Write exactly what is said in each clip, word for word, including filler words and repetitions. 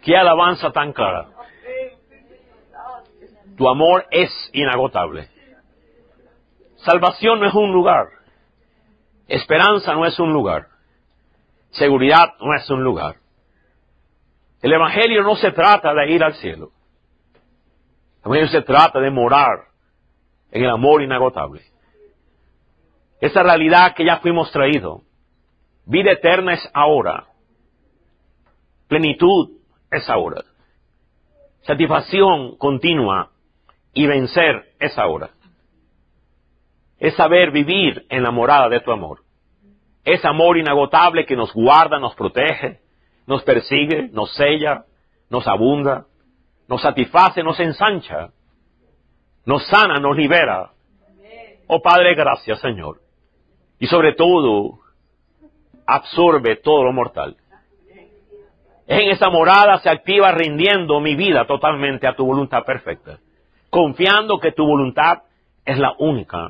Qué alabanza tan clara. Tu amor es inagotable. Salvación no es un lugar. Esperanza no es un lugar. Seguridad no es un lugar. El Evangelio no se trata de ir al cielo. El Evangelio se trata de morar en el amor inagotable. Esa realidad que ya fuimos traídos. Vida eterna es ahora. Plenitud es ahora. Satisfacción continua y vencer es ahora. Es saber vivir en la morada de tu amor. Es amor inagotable que nos guarda, nos protege, nos persigue, nos sella, nos abunda, nos satisface, nos ensancha, nos sana, nos libera. Oh Padre, gracias, Señor. Y sobre todo, absorbe todo lo mortal. En esa morada se activa rindiendo mi vida totalmente a tu voluntad perfecta, confiando que tu voluntad es la única.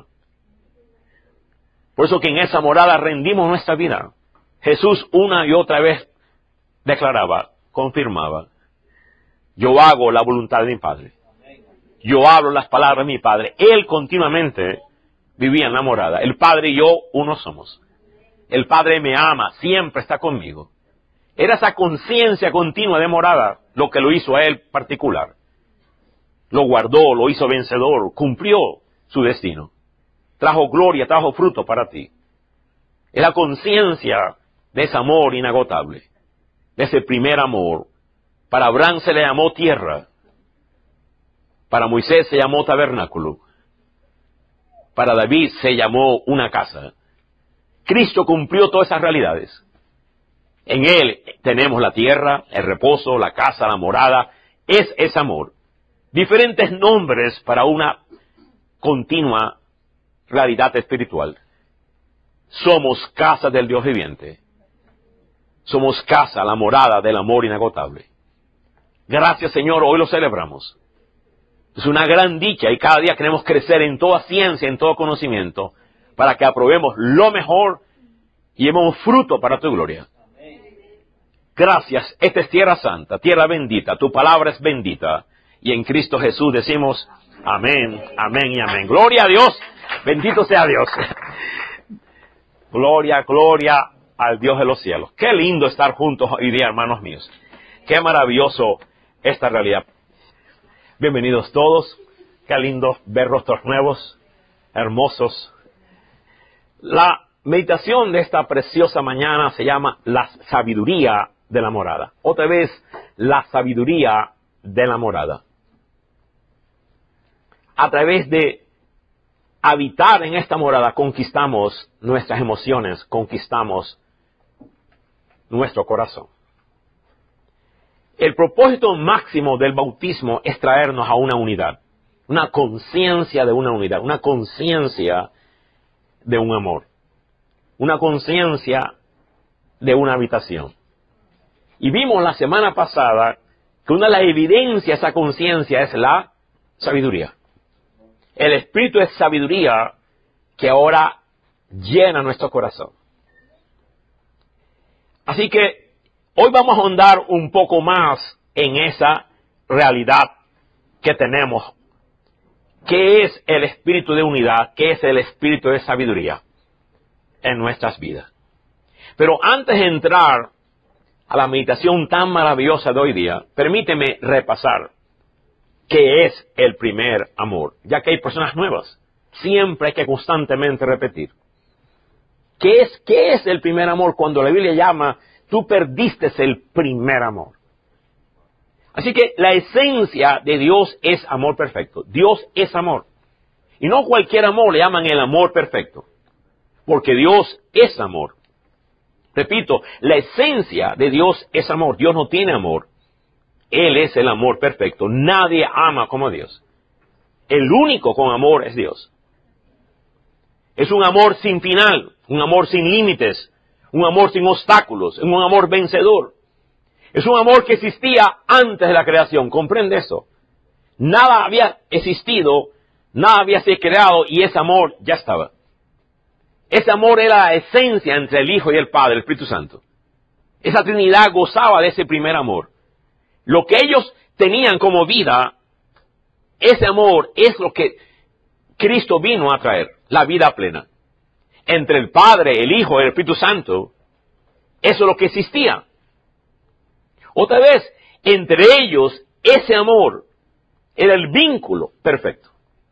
Por eso que en esa morada rendimos nuestra vida. Jesús una y otra vez declaraba, confirmaba, yo hago la voluntad de mi Padre. Yo hablo las palabras de mi Padre. Él continuamente vivía en la morada. El Padre y yo uno somos. El Padre me ama, siempre está conmigo. Era esa conciencia continua de morada lo que lo hizo a él particular. Lo guardó, lo hizo vencedor, cumplió su destino. Trajo gloria, trajo fruto para ti. Es la conciencia de ese amor inagotable, de ese primer amor. Para Abraham se le llamó tierra. Para Moisés se llamó tabernáculo. Para David se llamó una casa. Cristo cumplió todas esas realidades. En Él tenemos la tierra, el reposo, la casa, la morada. Es ese amor. Diferentes nombres para una continua realidad espiritual. Somos casa del Dios viviente. Somos casa, la morada del amor inagotable. Gracias, Señor, hoy lo celebramos. Es una gran dicha y cada día queremos crecer en toda ciencia, en todo conocimiento, para que aprobemos lo mejor y llevemos fruto para tu gloria. Gracias, esta es tierra santa, tierra bendita, tu palabra es bendita. Y en Cristo Jesús decimos amén, amén y amén. Gloria a Dios, bendito sea Dios. Gloria, gloria al Dios de los cielos. Qué lindo estar juntos hoy día, hermanos míos. Qué maravilloso esta realidad. Bienvenidos todos. Qué lindo ver rostros nuevos, hermosos. La meditación de esta preciosa mañana se llama la sabiduría de la morada. Otra vez, la sabiduría de la morada. A través de habitar en esta morada conquistamos nuestras emociones, conquistamos nuestro corazón. El propósito máximo del bautismo es traernos a una unidad, una conciencia de una unidad, una conciencia de un amor, una conciencia de una habitación. Y vimos la semana pasada que una de las evidencias de esa conciencia es la sabiduría. El Espíritu es sabiduría que ahora llena nuestro corazón. Así que hoy vamos a ahondar un poco más en esa realidad que tenemos. ¿Qué es el espíritu de unidad? ¿Qué es el espíritu de sabiduría en nuestras vidas? Pero antes de entrar a la meditación tan maravillosa de hoy día, permíteme repasar qué es el primer amor, ya que hay personas nuevas. Siempre hay que constantemente repetir. ¿Qué es, qué es el primer amor? Cuando la Biblia llama, tú perdiste el primer amor. Así que la esencia de Dios es amor perfecto. Dios es amor. Y no cualquier amor le llaman el amor perfecto. Porque Dios es amor. Repito, la esencia de Dios es amor. Dios no tiene amor. Él es el amor perfecto. Nadie ama como Dios. El único con amor es Dios. Es un amor sin final, un amor sin límites, un amor sin obstáculos, un amor vencedor. Es un amor que existía antes de la creación. ¿Comprende eso? Nada había existido, nada había sido creado y ese amor ya estaba. Ese amor era la esencia entre el Hijo y el Padre, el Espíritu Santo. Esa Trinidad gozaba de ese primer amor. lo que ellos tenían como vida, ese amor es lo que Cristo vino a traer, la vida plena. Entre el Padre, el Hijo y el Espíritu Santo, eso es lo que existía. Otra vez, entre ellos, ese amor era el vínculo perfecto.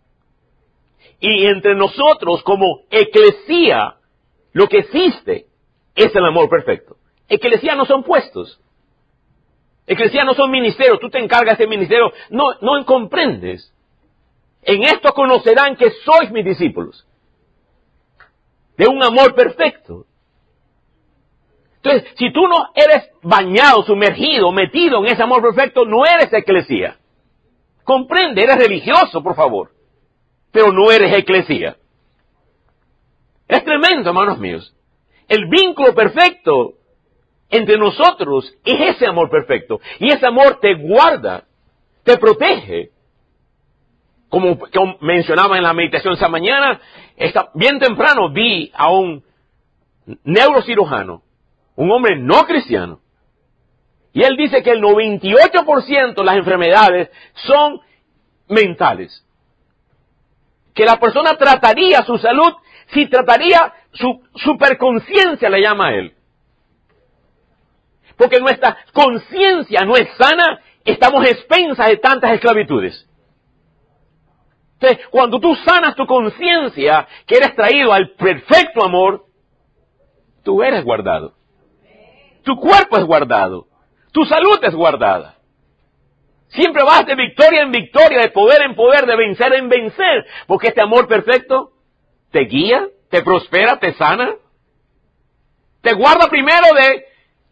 Y entre nosotros, como eclesía, lo que existe es el amor perfecto. Eclesía no son puestos. Eclesía no son ministerios. Tú te encargas de ese ministerio. No, no comprendes. En esto conocerán que sois mis discípulos. De un amor perfecto. Entonces, si tú no eres bañado, sumergido, metido en ese amor perfecto, no eres eclesía. Comprende, eres religioso, por favor. Pero no eres eclesía. Es tremendo, hermanos míos. El vínculo perfecto entre nosotros es ese amor perfecto. Y ese amor te guarda, te protege. Como, como mencionaba en la meditación esta mañana, esta, bien temprano vi a un neurocirujano, un hombre no cristiano. Y él dice que el noventa y ocho por ciento de las enfermedades son mentales. Que la persona trataría su salud si trataría su superconciencia, le llama a él. Porque nuestra conciencia no es sana, estamos expensas de tantas esclavitudes. Entonces, cuando tú sanas tu conciencia, que eres traído al perfecto amor, tú eres guardado. Tu cuerpo es guardado. Tu salud es guardada. Siempre vas de victoria en victoria, de poder en poder, de vencer en vencer. Porque este amor perfecto te guía, te prospera, te sana. Te guarda primero de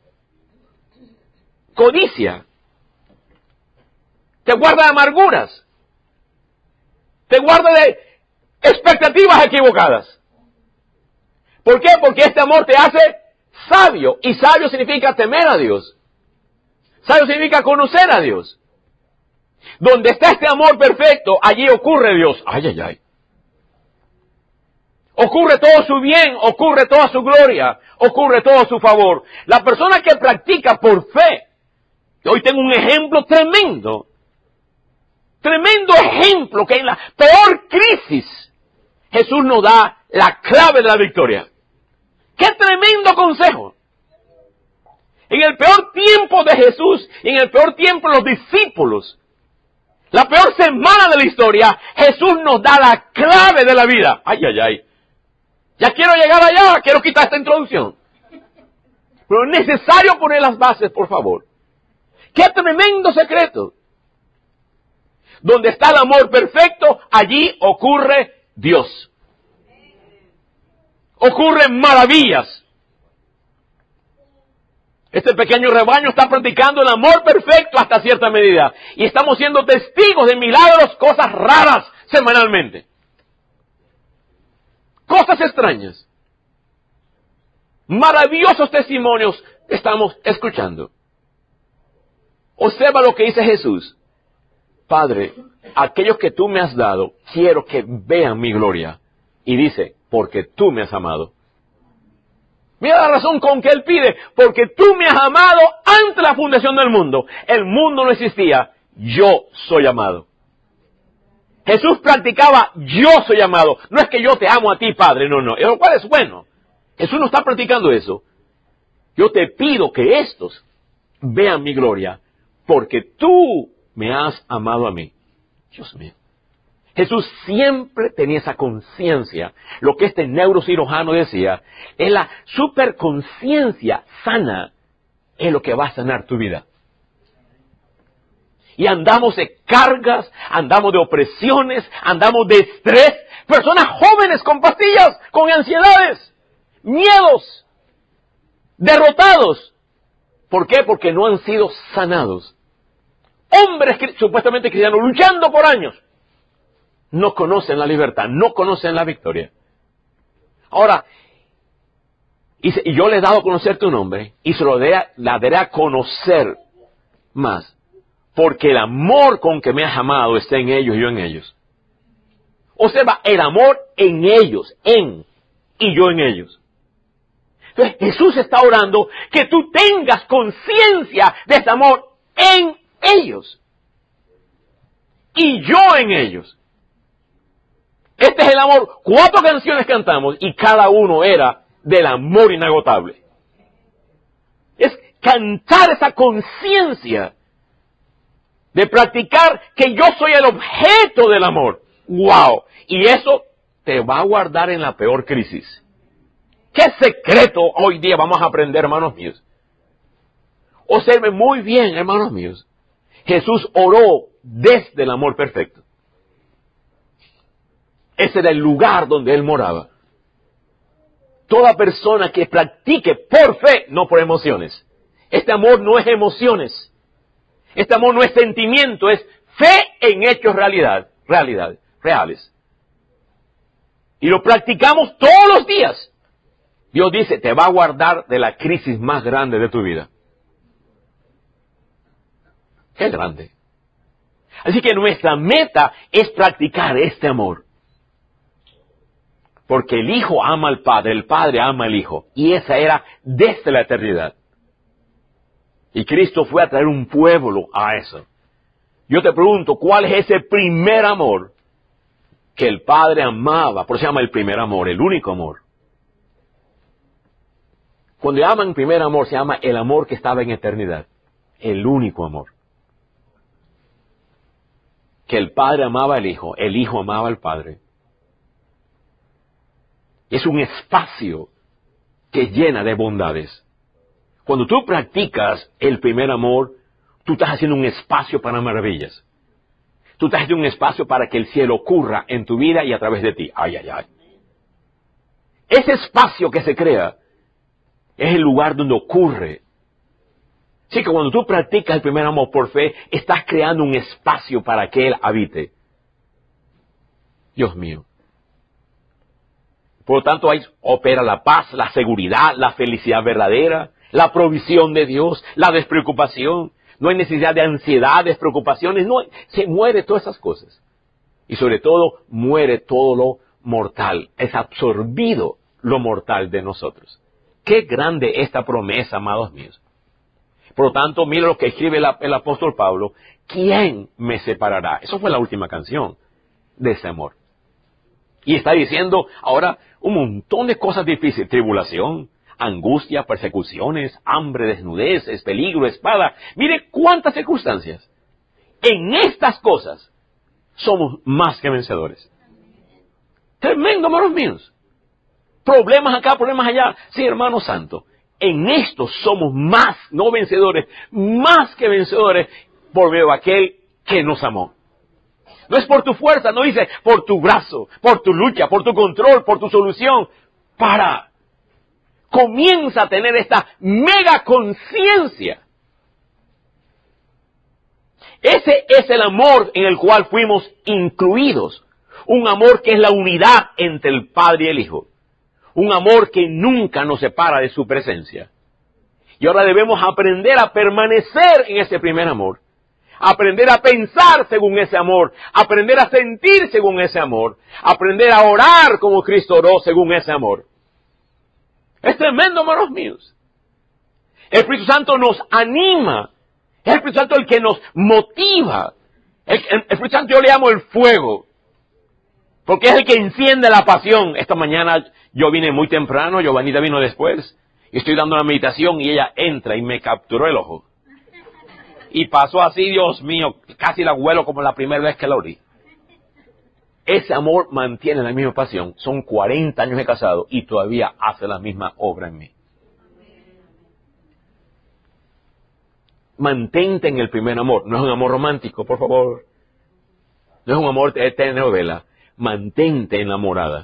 codicia. Te guarda de amarguras. Te guarda de expectativas equivocadas. ¿Por qué? Porque este amor te hace sabio. Y sabio significa temer a Dios. Sabio significa conocer a Dios. Donde está este amor perfecto, allí ocurre Dios. Ay, ay, ay. Ocurre todo su bien, ocurre toda su gloria, ocurre todo su favor. La persona que practica por fe, hoy tengo un ejemplo tremendo, tremendo ejemplo que en la peor crisis Jesús nos da la clave de la victoria. ¡Qué tremendo consejo! En el peor tiempo de Jesús, y en el peor tiempo de los discípulos, la peor semana de la historia, Jesús nos da la clave de la vida. Ay, ay, ay. Ya quiero llegar allá, quiero quitar esta introducción. Pero es necesario poner las bases, por favor. ¡Qué tremendo secreto! Donde está el amor perfecto, allí ocurre Dios. Ocurren maravillas. Este pequeño rebaño está practicando el amor perfecto hasta cierta medida. Y estamos siendo testigos de milagros, cosas raras semanalmente. Cosas extrañas. Maravillosos testimonios estamos escuchando. Observa lo que dice Jesús. Padre, aquellos que tú me has dado, quiero que vean mi gloria. Y dice, porque tú me has amado. Mira la razón con que él pide, porque tú me has amado antes de la fundación del mundo. El mundo no existía, yo soy amado. Jesús practicaba, yo soy amado. No es que yo te amo a ti, Padre, no, no. Lo cual es bueno. Jesús no está practicando eso. Yo te pido que estos vean mi gloria, porque tú me has amado a mí. Dios mío. Jesús siempre tenía esa conciencia. Lo que este neurocirujano decía, es la superconciencia sana, es lo que va a sanar tu vida. Y andamos de cargas, andamos de opresiones, andamos de estrés. Personas jóvenes con pastillas, con ansiedades, miedos, derrotados. ¿Por qué? Porque no han sido sanados. Hombres supuestamente cristianos luchando por años. No conocen la libertad, no conocen la victoria. Ahora, y, se, y yo le he dado a conocer tu nombre, y se lo de, la daré a conocer más, porque el amor con que me has amado está en ellos y yo en ellos. Observa, el amor en ellos, en, y yo en ellos. Entonces, Jesús está orando que tú tengas conciencia de ese amor en ellos y yo en ellos. Este es el amor. Cuatro canciones cantamos y cada uno era del amor inagotable. Es cantar esa conciencia de practicar que yo soy el objeto del amor. ¡Wow! Y eso te va a guardar en la peor crisis. ¿Qué secreto hoy día vamos a aprender, hermanos míos? Observen muy bien, hermanos míos. Jesús oró desde el amor perfecto. Ese era el lugar donde Él moraba. Toda persona que practique por fe, no por emociones. Este amor no es emociones. Este amor no es sentimiento, es fe en hechos realidad, realidad, reales. Y lo practicamos todos los días. Dios dice, te va a guardar de la crisis más grande de tu vida. Qué grande. Así que nuestra meta es practicar este amor. Porque el Hijo ama al Padre, el Padre ama al Hijo. Y esa era desde la eternidad. Y Cristo fue a traer un pueblo a eso. Yo te pregunto, ¿cuál es ese primer amor que el Padre amaba? Por eso se llama el primer amor, el único amor. Cuando llaman primer amor, se llama el amor que estaba en eternidad. El único amor. Que el Padre amaba al Hijo, el Hijo amaba al Padre. Es un espacio que llena de bondades. Cuando tú practicas el primer amor, tú estás haciendo un espacio para maravillas. Tú estás haciendo un espacio para que el cielo ocurra en tu vida y a través de ti. Ay, ay, ay. Ese espacio que se crea es el lugar donde ocurre. Así que cuando tú practicas el primer amor por fe, estás creando un espacio para que Él habite. Dios mío. Por lo tanto, ahí opera la paz, la seguridad, la felicidad verdadera, la provisión de Dios, la despreocupación. No hay necesidad de ansiedad, despreocupaciones. No, se muere todas esas cosas. Y sobre todo, muere todo lo mortal. Es absorbido lo mortal de nosotros. Qué grande esta promesa, amados míos. Por lo tanto, mira lo que escribe el, el apóstol Pablo. ¿Quién me separará? Eso fue la última canción de ese amor. Y está diciendo ahora un montón de cosas difíciles. Tribulación, angustia, persecuciones, hambre, desnudez, peligro, espada. Mire cuántas circunstancias. En estas cosas somos más que vencedores. Tremendo, hermanos míos. Problemas acá, problemas allá. Sí, hermano santo. En esto somos más, no vencedores, más que vencedores por medio de aquel que nos amó. No es por tu fuerza, no dice por tu brazo, por tu lucha, por tu control, por tu solución. Para. Comienza a tener esta mega conciencia. Ese es el amor en el cual fuimos incluidos. Un amor que es la unidad entre el Padre y el Hijo. Un amor que nunca nos separa de su presencia. Y ahora debemos aprender a permanecer en ese primer amor. Aprender a pensar según ese amor. Aprender a sentir según ese amor. Aprender a orar como Cristo oró según ese amor. Es tremendo, hermanos míos. El Espíritu Santo nos anima. Es el Espíritu Santo el que nos motiva. El, el, el Espíritu Santo yo le llamo el fuego. Porque es el que enciende la pasión. Esta mañana yo vine muy temprano, Giovanita vino después. Y estoy dando una meditación y ella entra y me capturó el ojo. Y pasó así, Dios mío, casi la huelo como la primera vez que la oí. Ese amor mantiene la misma pasión. Son cuarenta años de casado y todavía hace la misma obra en mí. Mantente en el primer amor. No es un amor romántico, por favor. No es un amor de telenovela. Mantente enamorada.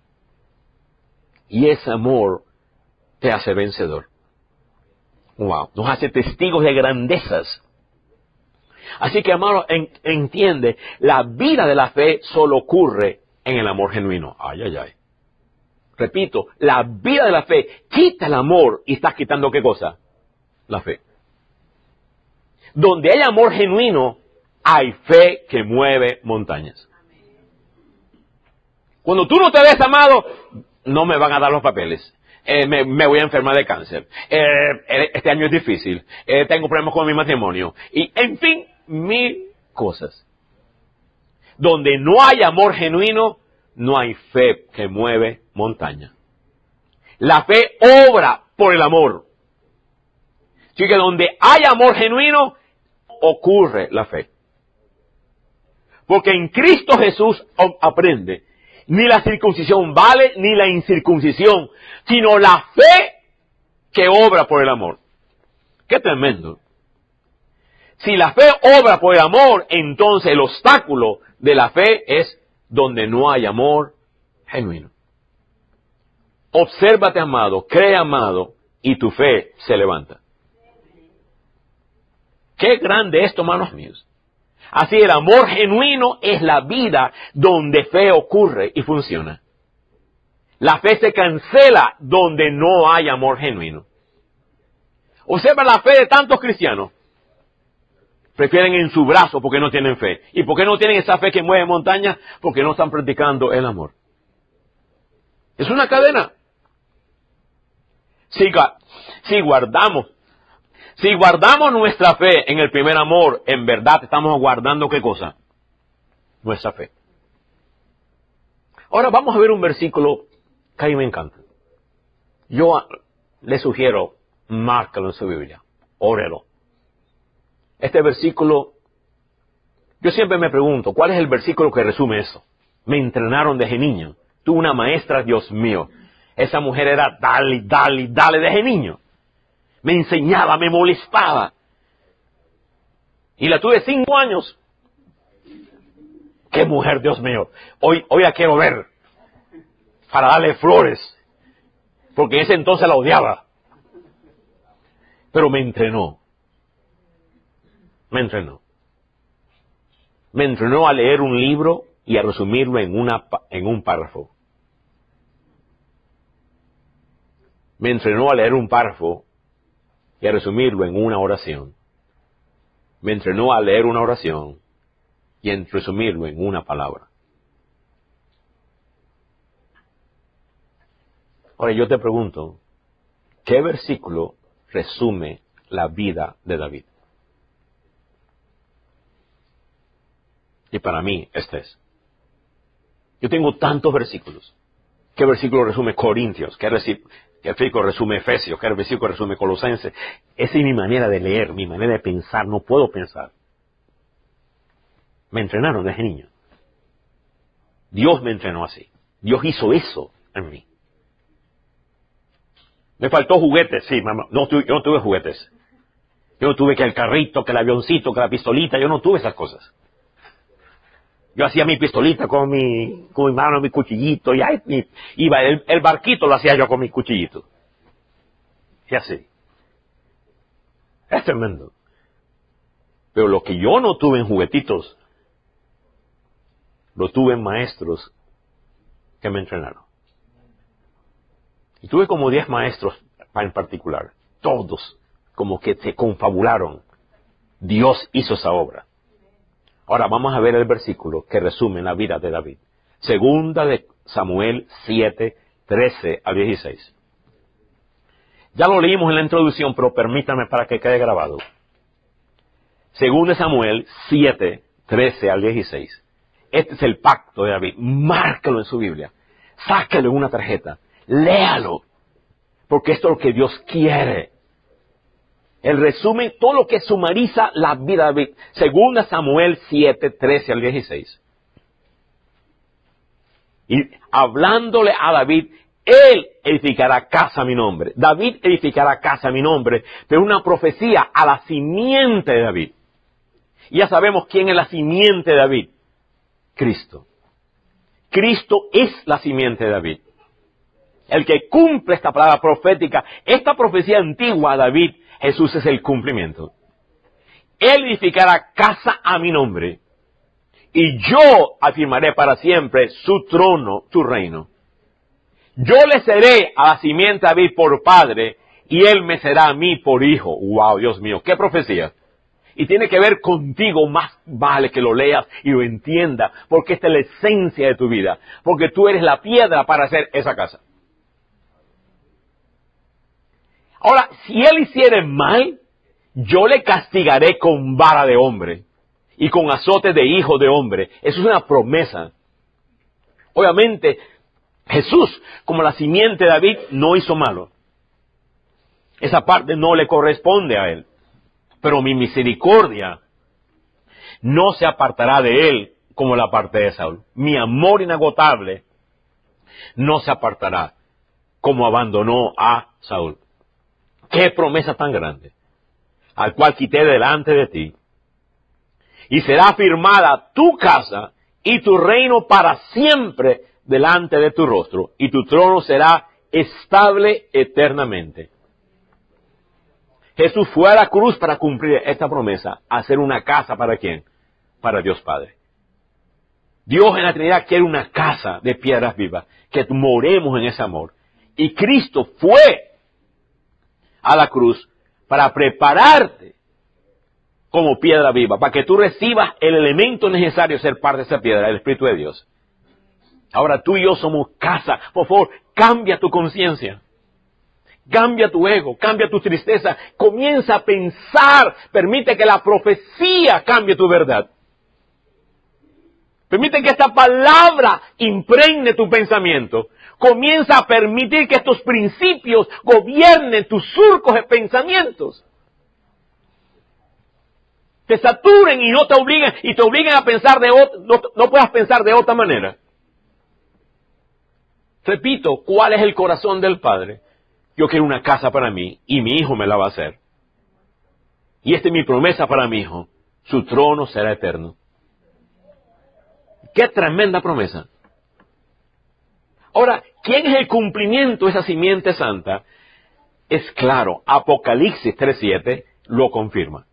Y ese amor te hace vencedor. Wow. Nos hace testigos de grandezas. Así que, hermano, en, entiende, la vida de la fe solo ocurre en el amor genuino. Ay, ay, ay. Repito, la vida de la fe quita el amor y estás quitando ¿qué cosa? La fe. Donde hay amor genuino, hay fe que mueve montañas. Cuando tú no te ves amado, no me van a dar los papeles. eh, me, me voy a enfermar de cáncer, eh, este año es difícil, eh, tengo problemas con mi matrimonio, y en fin, mil cosas. Donde no hay amor genuino, no hay fe que mueve montaña. La fe obra por el amor. Así que donde hay amor genuino, ocurre la fe. Porque en Cristo Jesús aprende, ni la circuncisión vale, ni la incircuncisión, sino la fe que obra por el amor. ¡Qué tremendo! Si la fe obra por el amor, entonces el obstáculo de la fe es donde no hay amor genuino. Obsérvate, amado, cree, amado, y tu fe se levanta. ¡Qué grande esto, hermanos míos! Así el amor genuino es la vida donde fe ocurre y funciona. La fe se cancela donde no hay amor genuino. Observa la fe de tantos cristianos. Prefieren en su brazo porque no tienen fe. ¿Y por qué no tienen esa fe que mueve montañas? Porque no están practicando el amor. Es una cadena. Si, si guardamos, si guardamos nuestra fe en el primer amor, en verdad estamos guardando ¿qué cosa? Nuestra fe. Ahora vamos a ver un versículo que a mí me encanta. Yo le sugiero, márcalo en su Biblia, órelo. Este versículo, yo siempre me pregunto, ¿cuál es el versículo que resume eso? Me entrenaron desde niño. Tuve una maestra, Dios mío. Esa mujer era dale, dale, dale desde niño. Me enseñaba, me molestaba. Y la tuve cinco años. ¡Qué mujer, Dios mío! Hoy, hoy la quiero ver. Para darle flores. Porque en ese entonces la odiaba. Pero me entrenó. Me entrenó. Me entrenó a leer un libro y a resumirlo en, una, en un párrafo. Me entrenó a leer un párrafo y a resumirlo en una oración. Me entrenó a leer una oración y a resumirlo en una palabra. Ahora yo te pregunto, ¿qué versículo resume la vida de David? Y para mí, este es. Yo tengo tantos versículos. ¿Qué versículo resume Corintios? ¿Qué versículo resume Efesios? ¿Qué versículo resume Colosenses? Esa es mi manera de leer, mi manera de pensar. No puedo pensar. Me entrenaron desde niño. Dios me entrenó así. Dios hizo eso en mí. Me faltó juguetes, sí, mamá. No, yo no tuve juguetes. Yo no tuve que el carrito, que el avioncito, que la pistolita. Yo no tuve esas cosas. Yo hacía mi pistolita con mi, con mi mano, mi cuchillito, y ahí mi, iba, el, el barquito lo hacía yo con mi cuchillito. Y así. Es tremendo. Pero lo que yo no tuve en juguetitos, lo tuve en maestros que me entrenaron. Y tuve como diez maestros en particular. Todos como que se confabularon. Dios hizo esa obra. Ahora vamos a ver el versículo que resume la vida de David. Segunda de Samuel siete, trece al dieciséis. Ya lo leímos en la introducción, pero permítame para que quede grabado. Segunda de Samuel siete, trece al dieciséis. Este es el pacto de David. Márcalo en su Biblia. Sáquelo en una tarjeta. Léalo. Porque esto es lo que Dios quiere. El resumen, todo lo que sumariza la vida de David. Segunda Samuel siete, trece al dieciséis. Y hablándole a David, él edificará casa a mi nombre. David edificará casa a mi nombre. Pero una profecía a la simiente de David. Y ya sabemos quién es la simiente de David. Cristo. Cristo es la simiente de David. El que cumple esta palabra profética, esta profecía antigua a David, Jesús es el cumplimiento. Él edificará casa a mi nombre, y yo afirmaré para siempre su trono, su reino. Yo le seré a la simiente de David por padre, y él me será a mí por hijo. ¡Wow, Dios mío! ¡Qué profecía! Y tiene que ver contigo, más vale que lo leas y lo entiendas, porque esta es la esencia de tu vida, porque tú eres la piedra para hacer esa casa. Ahora, si él hiciere mal, yo le castigaré con vara de hombre y con azote de hijo de hombre. Eso es una promesa. Obviamente, Jesús, como la simiente de David, no hizo malo. Esa parte no le corresponde a él. Pero mi misericordia no se apartará de él como la parte de Saúl. Mi amor inagotable no se apartará como abandonó a Saúl. ¡Qué promesa tan grande! Al cual quité delante de ti. Y será firmada tu casa y tu reino para siempre delante de tu rostro. Y tu trono será estable eternamente. Jesús fue a la cruz para cumplir esta promesa. Hacer una casa ¿para quién? Para Dios Padre. Dios en la Trinidad quiere una casa de piedras vivas. Que moremos en ese amor. Y Cristo fue a la cruz para prepararte como piedra viva, para que tú recibas el elemento necesario de ser parte de esa piedra, el Espíritu de Dios. Ahora tú y yo somos casa. Por favor, cambia tu conciencia. Cambia tu ego, cambia tu tristeza. Comienza a pensar. Permite que la profecía cambie tu verdad. Permite que esta palabra impregne tu pensamiento. Comienza a permitir que estos principios gobiernen tus surcos de pensamientos. Te saturen y no te obliguen, y te obliguen a pensar de otra, no, no puedas pensar de otra manera. Repito, ¿cuál es el corazón del Padre? Yo quiero una casa para mí, y mi hijo me la va a hacer. Y esta es mi promesa para mi hijo. Su trono será eterno. ¡Qué tremenda promesa! Ahora, ¿quién es el cumplimiento de esa simiente santa? Es claro, Apocalipsis tres siete lo confirma.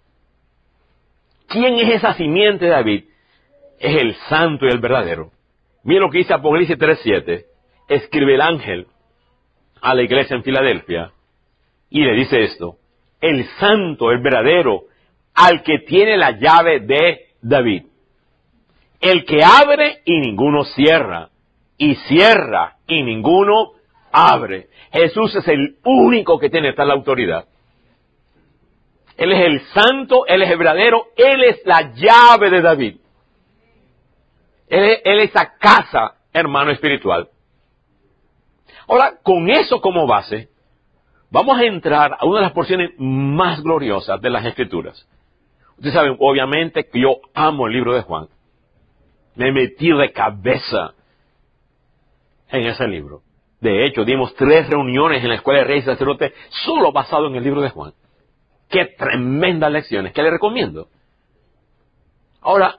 ¿Quién es esa simiente de David? Es el santo y el verdadero. Mira lo que dice Apocalipsis tres siete. Escribe el ángel a la iglesia en Filadelfia y le dice esto: el santo, el verdadero, al que tiene la llave de David, el que abre y ninguno cierra, y cierra y ninguno abre. Jesús es el único que tiene tal autoridad. Él es el santo, Él es el verdadero, Él es la llave de David. Él es, él es esa casa, hermano espiritual. Ahora, con eso como base, vamos a entrar a una de las porciones más gloriosas de las Escrituras. Ustedes saben, obviamente, que yo amo el libro de Juan. Me metí de cabeza en ese libro. De hecho, dimos tres reuniones en la Escuela de Reyes y Sacerdotes solo basado en el libro de Juan. ¡Qué tremendas lecciones! ¿Qué le recomiendo? Ahora,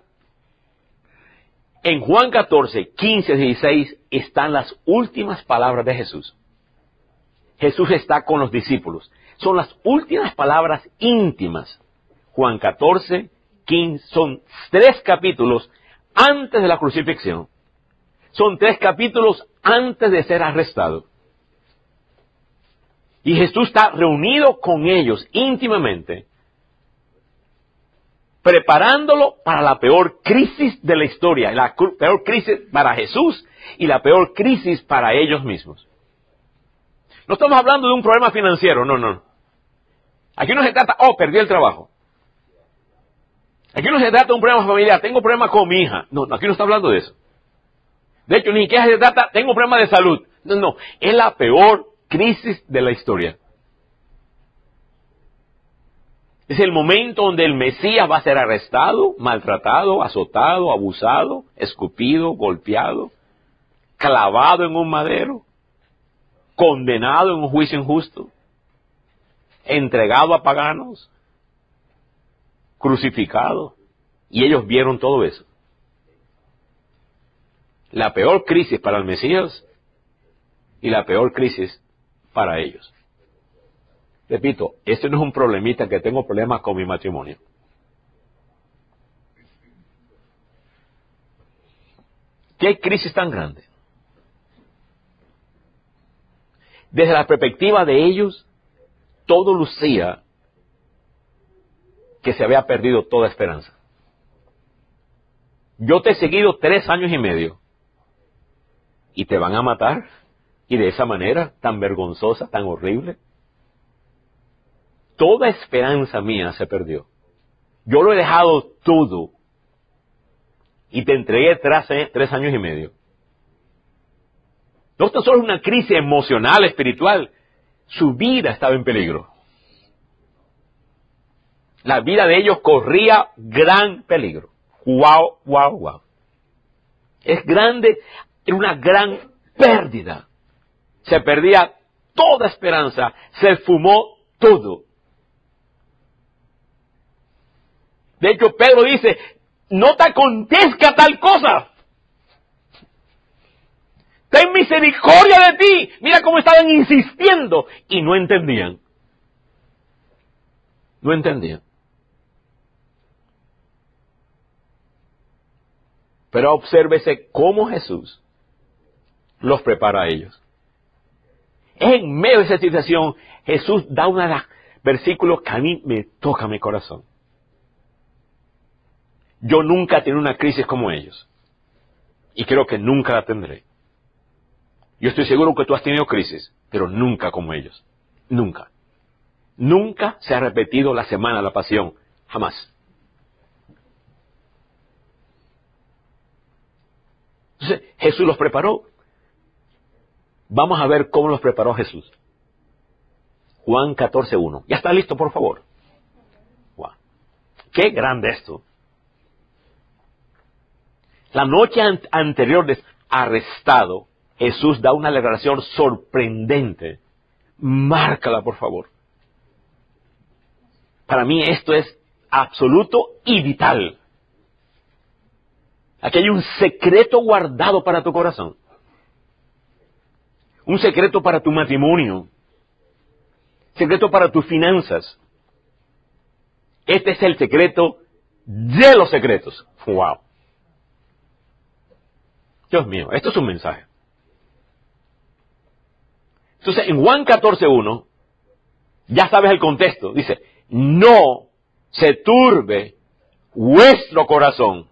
en Juan catorce, quince, dieciséis están las últimas palabras de Jesús. Jesús está con los discípulos. Son las últimas palabras íntimas. Juan catorce, quince, son tres capítulos antes de la crucifixión. Son tres capítulos antes de ser arrestado. Y Jesús está reunido con ellos íntimamente, preparándolo para la peor crisis de la historia, la peor crisis para Jesús y la peor crisis para ellos mismos. No estamos hablando de un problema financiero, no, no. Aquí no se trata, oh, perdí el trabajo. Aquí no se trata de un problema familiar, tengo problemas con mi hija. No, aquí no está hablando de eso. De hecho, ni siquiera se trata, tengo problemas de salud. No, no, es la peor crisis de la historia. Es el momento donde el Mesías va a ser arrestado, maltratado, azotado, abusado, escupido, golpeado, clavado en un madero, condenado en un juicio injusto, entregado a paganos, crucificado. Y ellos vieron todo eso. La peor crisis para el Mesías y la peor crisis para ellos. Repito, este no es un problemita que tengo problemas con mi matrimonio. ¿Qué crisis tan grande? Desde la perspectiva de ellos, todo lucía que se había perdido toda esperanza. Yo te he seguido tres años y medio y te van a matar, y de esa manera tan vergonzosa, tan horrible. toda esperanza mía se perdió. Yo lo he dejado todo. Y te entregué tres, tres años y medio. No esto solo es una crisis emocional, espiritual. Su vida estaba en peligro. La vida de ellos corría gran peligro. Wow, wow, wow. Es grande, era una gran pérdida. Se perdía toda esperanza, se fumó todo. De hecho, Pedro dice, no te acontezca tal cosa. Ten misericordia de ti. Mira cómo estaban insistiendo y no entendían. No entendían. Pero obsérvese cómo Jesús los prepara a ellos. En medio de esa situación, Jesús da uno de los versículos que a mí me toca mi corazón. Yo nunca he tenido una crisis como ellos. Y creo que nunca la tendré. Yo estoy seguro que tú has tenido crisis, pero nunca como ellos. Nunca. Nunca se ha repetido la semana de la pasión. Jamás. Entonces, Jesús los preparó. Vamos a ver cómo los preparó Jesús. Juan catorce uno. ¿Ya está listo, por favor? Wow. Qué grande esto. La noche an- anterior de arrestado, Jesús da una declaración sorprendente. Márcala, por favor. Para mí esto es absoluto y vital. Aquí hay un secreto guardado para tu corazón. Un secreto para tu matrimonio. Secreto para tus finanzas. Este es el secreto de los secretos. ¡Wow! Dios mío, esto es un mensaje. Entonces, en Juan catorce uno, ya sabes el contexto. Dice, no se turbe vuestro corazón.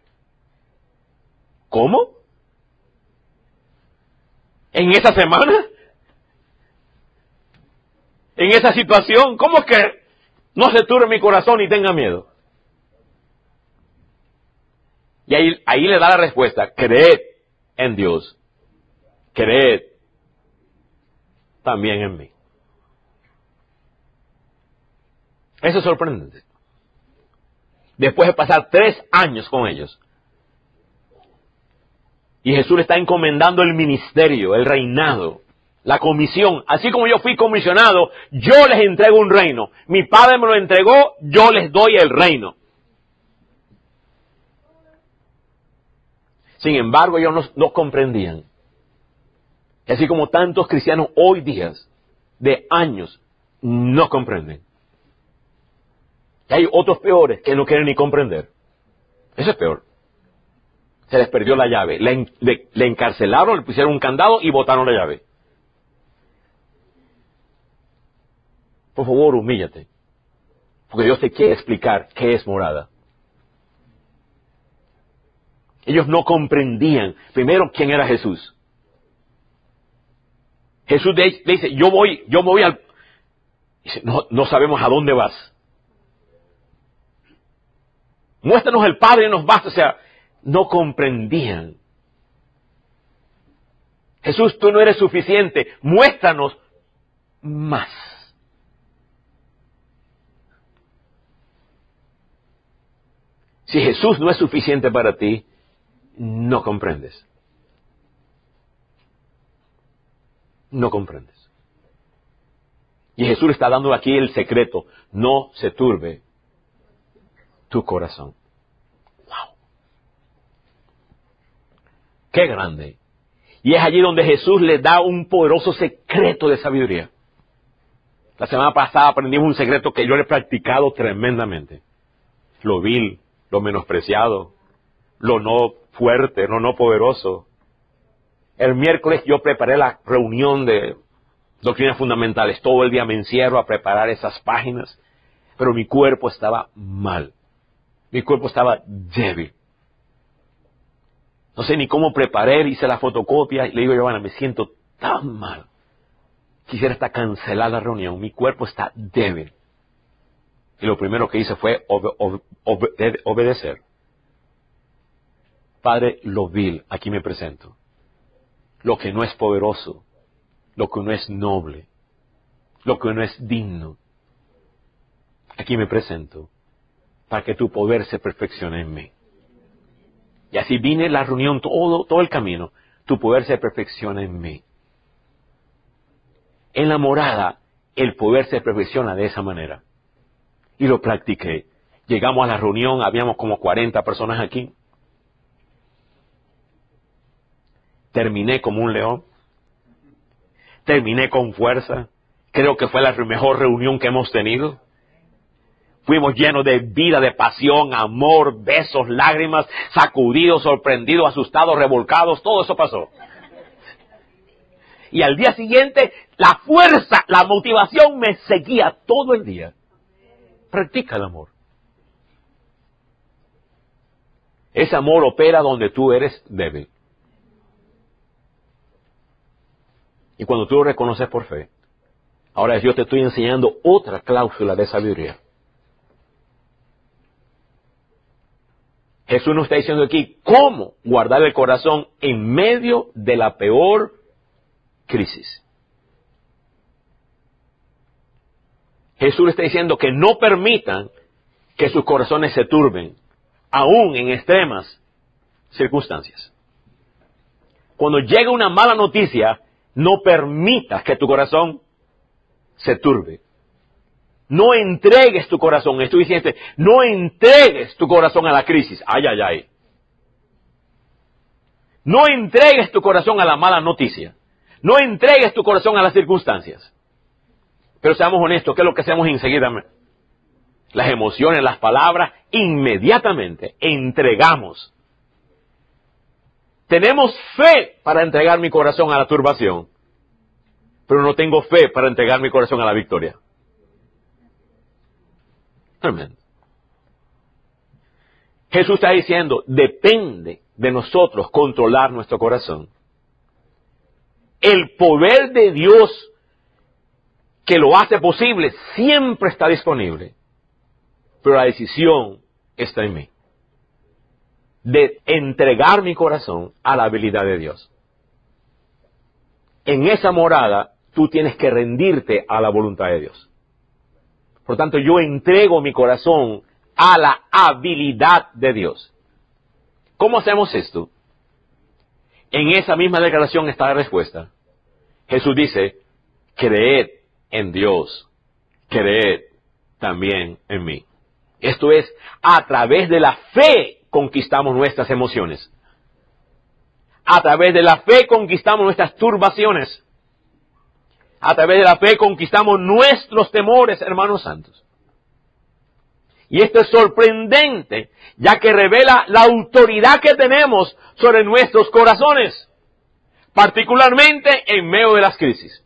¿Cómo? ¿En esa semana? ¿En esa situación? ¿Cómo es que no se turbe mi corazón y tenga miedo? Y ahí, ahí le da la respuesta, creed en Dios, creed también en mí. Eso es sorprendente. Después de pasar tres años con ellos, y Jesús le está encomendando el ministerio, el reinado, la comisión. Así como yo fui comisionado, yo les entrego un reino. Mi Padre me lo entregó, yo les doy el reino. Sin embargo, ellos no, no comprendían. Así como tantos cristianos hoy día, de años, no comprenden. Y hay otros peores que no quieren ni comprender. Eso es peor. Se les perdió la llave. Le, le, le encarcelaron, le pusieron un candado y botaron la llave. Por favor, humíllate. Porque Dios te quiere explicar qué es morada. Ellos no comprendían, primero, quién era Jesús. Jesús le dice, yo voy, yo me voy al... Dice, no, no sabemos a dónde vas. Muéstranos el Padre y nos basta. O sea, no comprendían. Jesús, tú no eres suficiente. Muéstranos más. Si Jesús no es suficiente para ti, no comprendes. No comprendes. Y Jesús está dando aquí el secreto. No se turbe tu corazón. ¡Wow! ¡Qué grande! Y es allí donde Jesús le da un poderoso secreto de sabiduría. La semana pasada aprendimos un secreto que yo le he practicado tremendamente. Lo vil, lo menospreciado, lo no fuerte, lo no poderoso. El miércoles yo preparé la reunión de doctrinas fundamentales. Todo el día me encierro a preparar esas páginas, pero mi cuerpo estaba mal. Mi cuerpo estaba débil. No sé ni cómo preparé, hice la fotocopia y le digo a Giovanna, me siento tan mal. Quisiera hasta cancelar la reunión. Mi cuerpo está débil. Y lo primero que hice fue obe obe obede obedecer. Padre, lo vil, aquí me presento. Lo que no es poderoso, lo que no es noble, lo que no es digno. Aquí me presento para que tu poder se perfeccione en mí. Y así vine la reunión, todo, todo el camino, tu poder se perfecciona en mí. En la morada, el poder se perfecciona de esa manera. Y lo practiqué. Llegamos a la reunión, habíamos como cuarenta personas aquí. Terminé como un león. Terminé con fuerza. Creo que fue la mejor reunión que hemos tenido. Fuimos llenos de vida, de pasión, amor, besos, lágrimas, sacudidos, sorprendidos, asustados, revolcados. Todo eso pasó. Y al día siguiente, la fuerza, la motivación me seguía todo el día. Practica el amor. Ese amor opera donde tú eres débil. Y cuando tú lo reconoces por fe, ahora yo te estoy enseñando otra cláusula de sabiduría. Jesús nos está diciendo aquí cómo guardar el corazón en medio de la peor crisis. Jesús está diciendo que no permitan que sus corazones se turben, aún en extremas circunstancias. Cuando llega una mala noticia, no permitas que tu corazón se turbe. No entregues tu corazón, estoy diciendo, no entregues tu corazón a la crisis. Ay, ay, ay. No entregues tu corazón a la mala noticia. No entregues tu corazón a las circunstancias. Pero seamos honestos, ¿qué es lo que hacemos enseguida? Las emociones, las palabras, inmediatamente entregamos. Tenemos fe para entregar mi corazón a la turbación, pero no tengo fe para entregar mi corazón a la victoria. Amén. Jesús está diciendo, depende de nosotros controlar nuestro corazón. El poder de Dios que lo hace posible siempre está disponible, pero la decisión está en mí, de entregar mi corazón a la habilidad de Dios. En esa morada, tú tienes que rendirte a la voluntad de Dios. Por tanto, yo entrego mi corazón a la habilidad de Dios. ¿Cómo hacemos esto? En esa misma declaración está la respuesta. Jesús dice, creed en Dios, creed también en mí. Esto es, a través de la fe conquistamos nuestras emociones. A través de la fe conquistamos nuestras turbaciones. A través de la fe conquistamos nuestros temores, hermanos santos. Y esto es sorprendente, ya que revela la autoridad que tenemos sobre nuestros corazones, particularmente en medio de las crisis.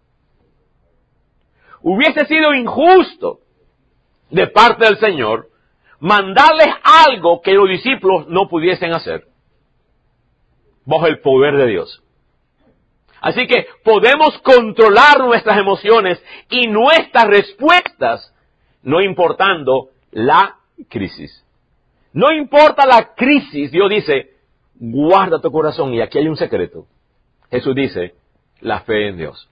Hubiese sido injusto de parte del Señor mandarles algo que los discípulos no pudiesen hacer, bajo el poder de Dios. Así que podemos controlar nuestras emociones y nuestras respuestas, no importando la crisis. No importa la crisis, Dios dice, guarda tu corazón. Y aquí hay un secreto. Jesús dice, la fe en Dios.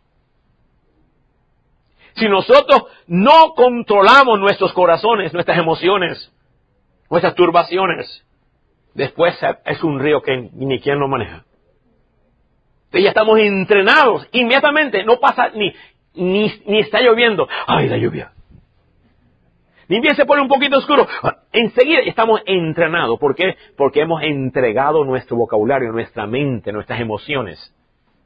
Si nosotros no controlamos nuestros corazones, nuestras emociones, nuestras turbaciones, después es un río que ni quien lo maneja. Ya estamos entrenados, inmediatamente, no pasa ni, ni, ni está lloviendo. ¡Ay, la lluvia! Ni bien se pone un poquito oscuro. Enseguida estamos entrenados. ¿Por qué? Porque hemos entregado nuestro vocabulario, nuestra mente, nuestras emociones.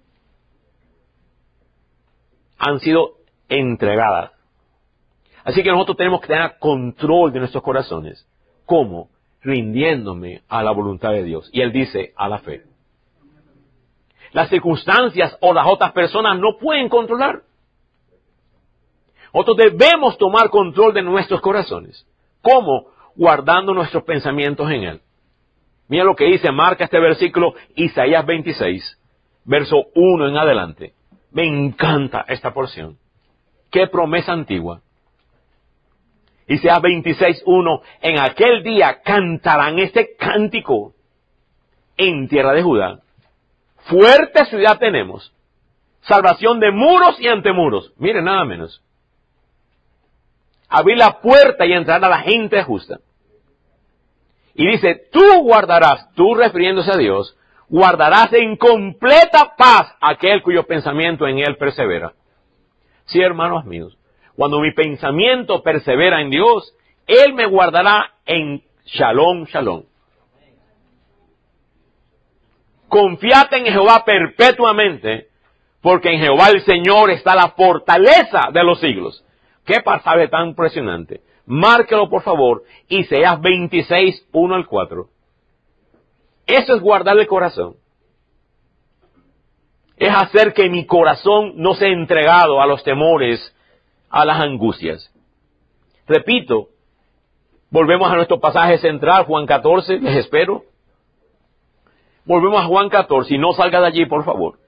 Han sido entregadas. Así que nosotros tenemos que tener control de nuestros corazones. ¿Cómo? Rindiéndome a la voluntad de Dios. Y Él dice, a la fe. Las circunstancias o las otras personas no pueden controlar. Nosotros debemos tomar control de nuestros corazones. ¿Cómo? Guardando nuestros pensamientos en Él. Mira lo que dice, marca este versículo, Isaías veintiséis, verso uno en adelante. Me encanta esta porción. Qué promesa antigua. Isaías veintiséis, uno, en aquel día cantarán este cántico en tierra de Judá. Fuerte ciudad tenemos, salvación de muros y antemuros. Miren, nada menos. Abrir la puerta y entrar a la gente justa. Y dice, tú guardarás, tú refiriéndose a Dios, guardarás en completa paz aquel cuyo pensamiento en él persevera. Sí, hermanos míos, cuando mi pensamiento persevera en Dios, Él me guardará en shalom, shalom. Confiad en Jehová perpetuamente, porque en Jehová el Señor está la fortaleza de los siglos. Qué pasaje tan impresionante. Márquelo, por favor, Isaías veintiséis, uno al cuatro. Eso es guardar el corazón. Es hacer que mi corazón no sea entregado a los temores, a las angustias. Repito, volvemos a nuestro pasaje central, Juan catorce, les espero. Volvemos a Juan catorce, y no salga de allí, por favor.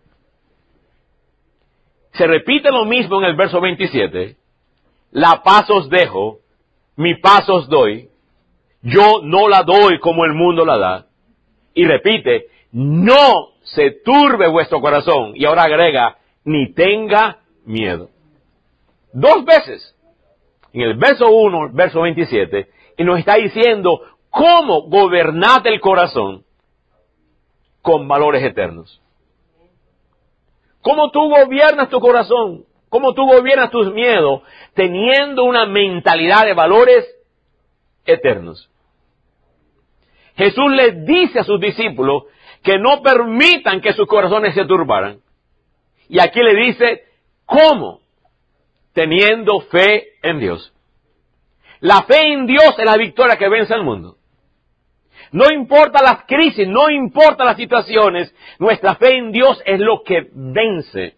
Se repite lo mismo en el verso veintisiete. La paz os dejo, mi paz os doy. Yo no la doy como el mundo la da. Y repite, no se turbe vuestro corazón. Y ahora agrega, ni tenga miedo. Dos veces. En el verso uno, verso veintisiete, y nos está diciendo cómo gobernad el corazón con valores eternos. ¿Cómo tú gobiernas tu corazón? ¿Cómo tú gobiernas tus miedos? Teniendo una mentalidad de valores eternos. Jesús les dice a sus discípulos que no permitan que sus corazones se turbaran. Y aquí le dice, ¿cómo? Teniendo fe en Dios. La fe en Dios es la victoria que vence al mundo. No importa las crisis, no importa las situaciones, nuestra fe en Dios es lo que vence.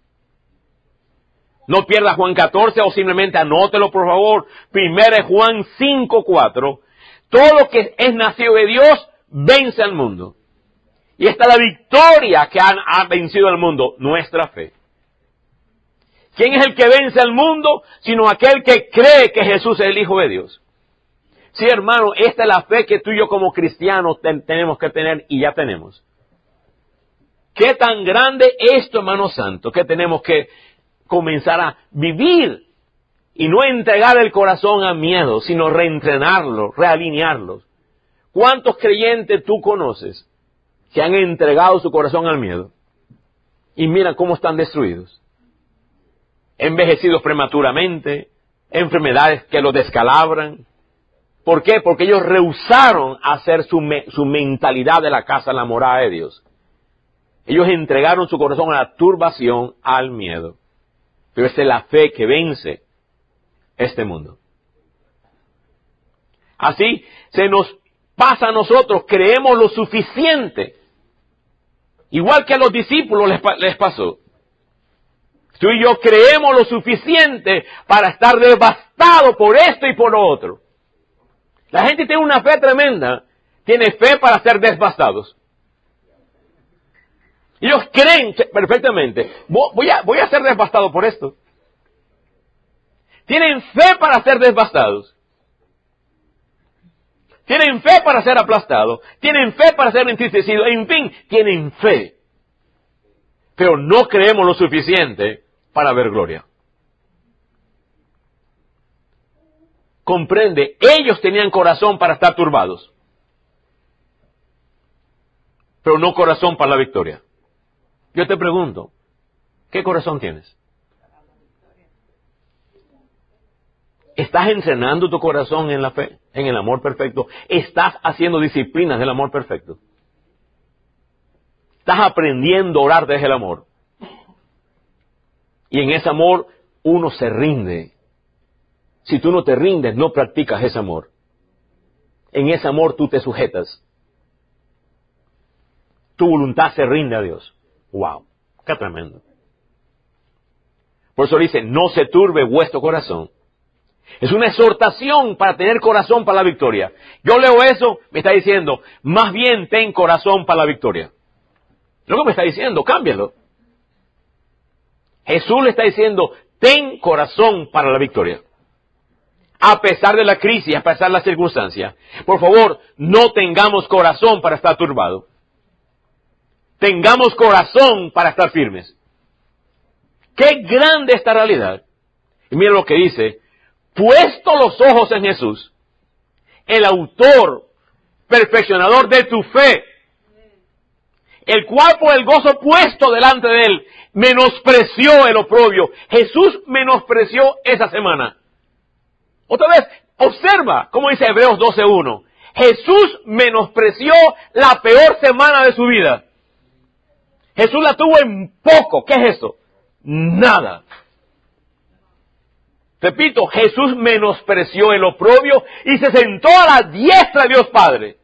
No pierda Juan catorce o simplemente anótelo, por favor. Primero Juan cinco, cuatro. Todo lo que es nacido de Dios vence al mundo. Y esta es la victoria que ha, ha vencido al mundo, nuestra fe. ¿Quién es el que vence al mundo? Sino aquel que cree que Jesús es el Hijo de Dios. Sí, hermano, esta es la fe que tú y yo como cristianos ten, tenemos que tener y ya tenemos. ¿Qué tan grande es esto, hermano santo, que tenemos que comenzar a vivir y no entregar el corazón a miedo, sino reentrenarlo, realinearlo? ¿Cuántos creyentes tú conoces que han entregado su corazón al miedo? Y mira cómo están destruidos. Envejecidos prematuramente, enfermedades que los descalabran. ¿Por qué? Porque ellos rehusaron hacer su, me, su mentalidad de la casa, la morada de Dios. Ellos entregaron su corazón a la turbación, al miedo. Pero esta es la fe que vence este mundo. Así se nos pasa a nosotros, creemos lo suficiente. Igual que a los discípulos les, les pasó. Tú y yo creemos lo suficiente para estar devastados por esto y por lo otro. La gente tiene una fe tremenda, tiene fe para ser devastados. Ellos creen perfectamente, voy a, voy a ser devastado por esto. Tienen fe para ser devastados. Tienen fe para ser aplastados. Tienen fe para ser entristecidos. En fin, tienen fe. Pero no creemos lo suficiente para ver gloria. Comprende, ellos tenían corazón para estar turbados, pero no corazón para la victoria. Yo te pregunto, ¿qué corazón tienes? ¿Estás entrenando tu corazón en la fe, en el amor perfecto? ¿Estás haciendo disciplinas del amor perfecto? ¿Estás aprendiendo a orar desde el amor? Y en ese amor uno se rinde. Si tú no te rindes, no practicas ese amor. En ese amor tú te sujetas. Tu voluntad se rinde a Dios. ¡Wow! ¡Qué tremendo! Por eso dice, no se turbe vuestro corazón. Es una exhortación para tener corazón para la victoria. Yo leo eso, me está diciendo, más bien ten corazón para la victoria. Luego me está diciendo, cámbialo. Jesús le está diciendo, ten corazón para la victoria. a pesar de la crisis, a pesar de las circunstancias. Por favor, no tengamos corazón para estar turbados. Tengamos corazón para estar firmes. Qué grande esta realidad. Y mira lo que dice, puesto los ojos en Jesús, el autor, perfeccionador de tu fe, el cual por el gozo puesto delante de él, menospreció el oprobio. Jesús menospreció esa semana. Otra vez, observa, como dice Hebreos doce uno. Jesús menospreció la peor semana de su vida. Jesús la tuvo en poco. ¿Qué es eso? Nada. Repito, Jesús menospreció el oprobio y se sentó a la diestra de Dios Padre.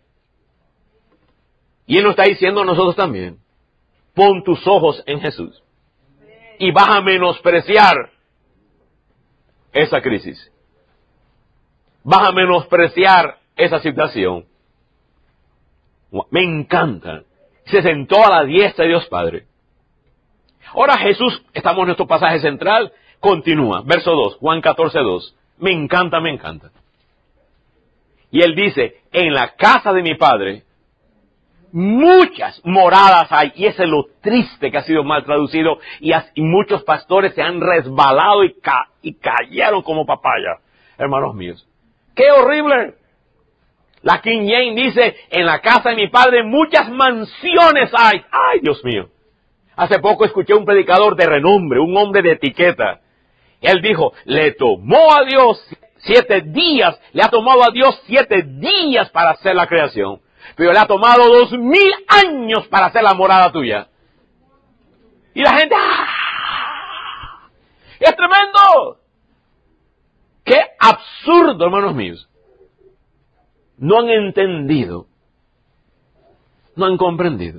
Y Él nos está diciendo a nosotros también, pon tus ojos en Jesús. Y vas a menospreciar esa crisis. Vas a menospreciar esa situación. Me encanta. Se sentó a la diestra de Dios Padre. Ahora Jesús, estamos en nuestro pasaje central, continúa. Verso dos, Juan catorce dos. Me encanta, me encanta. Y Él dice, en la casa de mi Padre, muchas moradas hay. Y ese es lo triste que ha sido mal traducido. Y, as, y muchos pastores se han resbalado y, ca, y cayeron como papaya. Hermanos míos. ¡Qué horrible! La King James dice, en la casa de mi Padre muchas mansiones hay. ¡Ay, Dios mío! Hace poco escuché un predicador de renombre, un hombre de etiqueta. Él dijo, le tomó a Dios siete días, le ha tomado a Dios siete días para hacer la creación. Pero le ha tomado dos mil años para hacer la morada tuya. Y la gente, ¡ah! ¡Es tremendo! ¡Qué absurdo, hermanos míos! No han entendido, no han comprendido.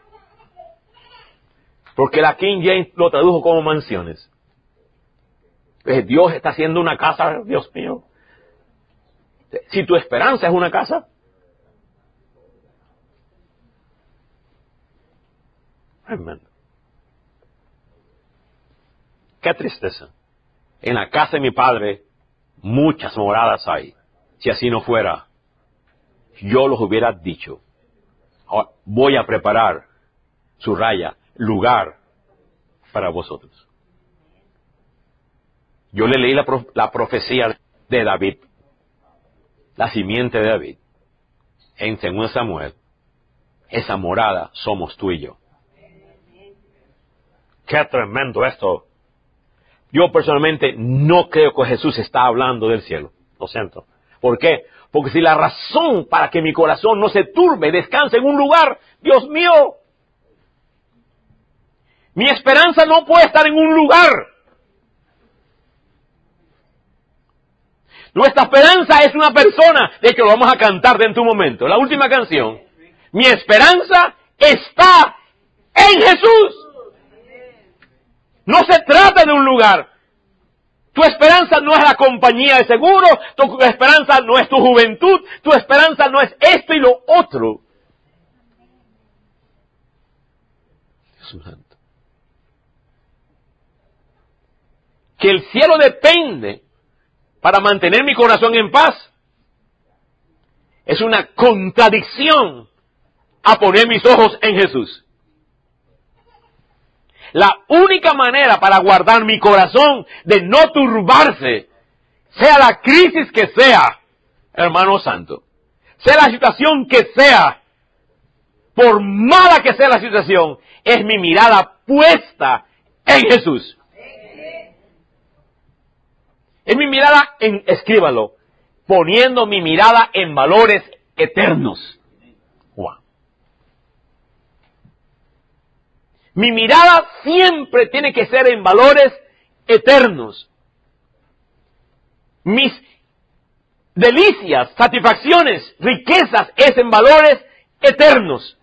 Porque la King James lo tradujo como mansiones. Pues Dios está haciendo una casa, Dios mío. Si tu esperanza es una casa, tremendo. Qué tristeza. En la casa de mi Padre muchas moradas hay. Si así no fuera, yo los hubiera dicho. Ahora, voy a preparar, subraya, lugar para vosotros. Yo le leí la, prof, la profecía de David, la simiente de David, en Segunda Samuel. Esa morada somos tú y yo. Qué tremendo esto. Yo personalmente no creo que Jesús está hablando del cielo. Lo siento. ¿Por qué? Porque si la razón para que mi corazón no se turbe, descanse en un lugar, Dios mío, mi esperanza no puede estar en un lugar. Nuestra esperanza es una persona. De hecho, lo vamos a cantar dentro de un momento. La última canción. Mi esperanza está en Jesús. No se trata de un lugar. Tu esperanza no es la compañía de seguro. Tu esperanza no es tu juventud. Tu esperanza no es esto y lo otro. Jesús santo. Que el cielo depende para mantener mi corazón en paz. Es una contradicción a poner mis ojos en Jesús. La única manera para guardar mi corazón de no turbarse, sea la crisis que sea, hermano santo, sea la situación que sea, por mala que sea la situación, es mi mirada puesta en Jesús. Es mi mirada en, escríbalo, poniendo mi mirada en valores eternos. Wow. Mi mirada siempre tiene que ser en valores eternos. Mis delicias, satisfacciones, riquezas es en valores eternos.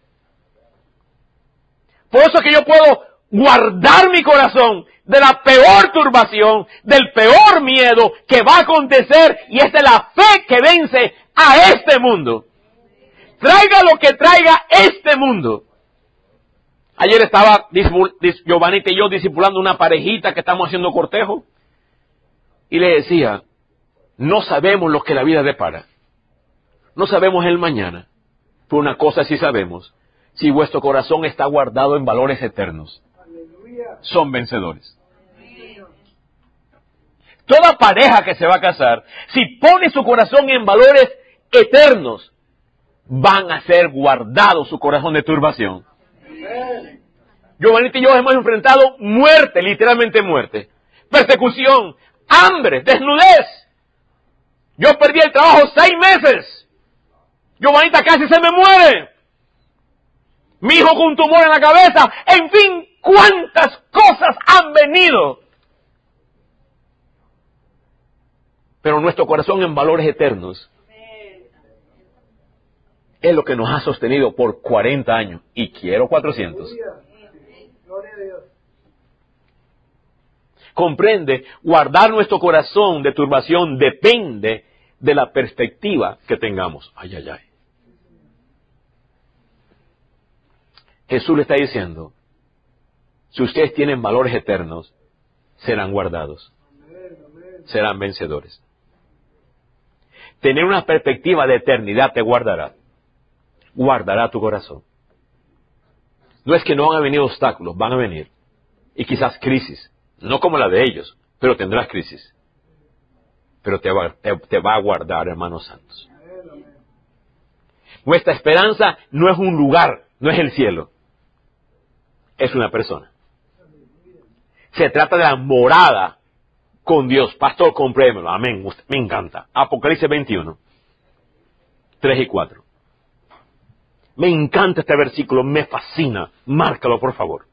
Por eso que yo puedo guardar mi corazón de la peor turbación, del peor miedo que va a acontecer, y es de la fe que vence a este mundo. Traiga lo que traiga este mundo. Ayer estaba Giovanita y yo discipulando una parejita que estamos haciendo cortejo, y le decía, no sabemos lo que la vida depara. No sabemos el mañana. Pero una cosa sí sabemos. Si vuestro corazón está guardado en valores eternos, son vencedores. Toda pareja que se va a casar, si pone su corazón en valores eternos, van a ser guardados su corazón de turbación. Giovanita y yo hemos enfrentado muerte, literalmente muerte, persecución, hambre, desnudez. Yo perdí el trabajo seis meses. Giovanita casi se me muere. Mi hijo con un tumor en la cabeza. En fin, cuántas cosas han venido. Pero nuestro corazón en valores eternos es lo que nos ha sostenido por cuarenta años. Y quiero cuatrocientos. Comprende, guardar nuestro corazón de turbación depende de la perspectiva que tengamos. Ay, ay, ay. Jesús le está diciendo, si ustedes tienen valores eternos, serán guardados. Serán vencedores. Tener una perspectiva de eternidad te guardará. Guardará tu corazón. No es que no van a venir obstáculos, van a venir. Y quizás crisis. No como la de ellos, pero tendrás crisis. Pero te va, te, te va a guardar, hermanos santos. Nuestra esperanza no es un lugar, no es el cielo. Es una persona. Se trata de la morada con Dios. Pastor, comprémelo. Amén. Me encanta. Apocalipsis veintiuno, tres y cuatro. Me encanta este versículo, me fascina. Márcalo, por favor.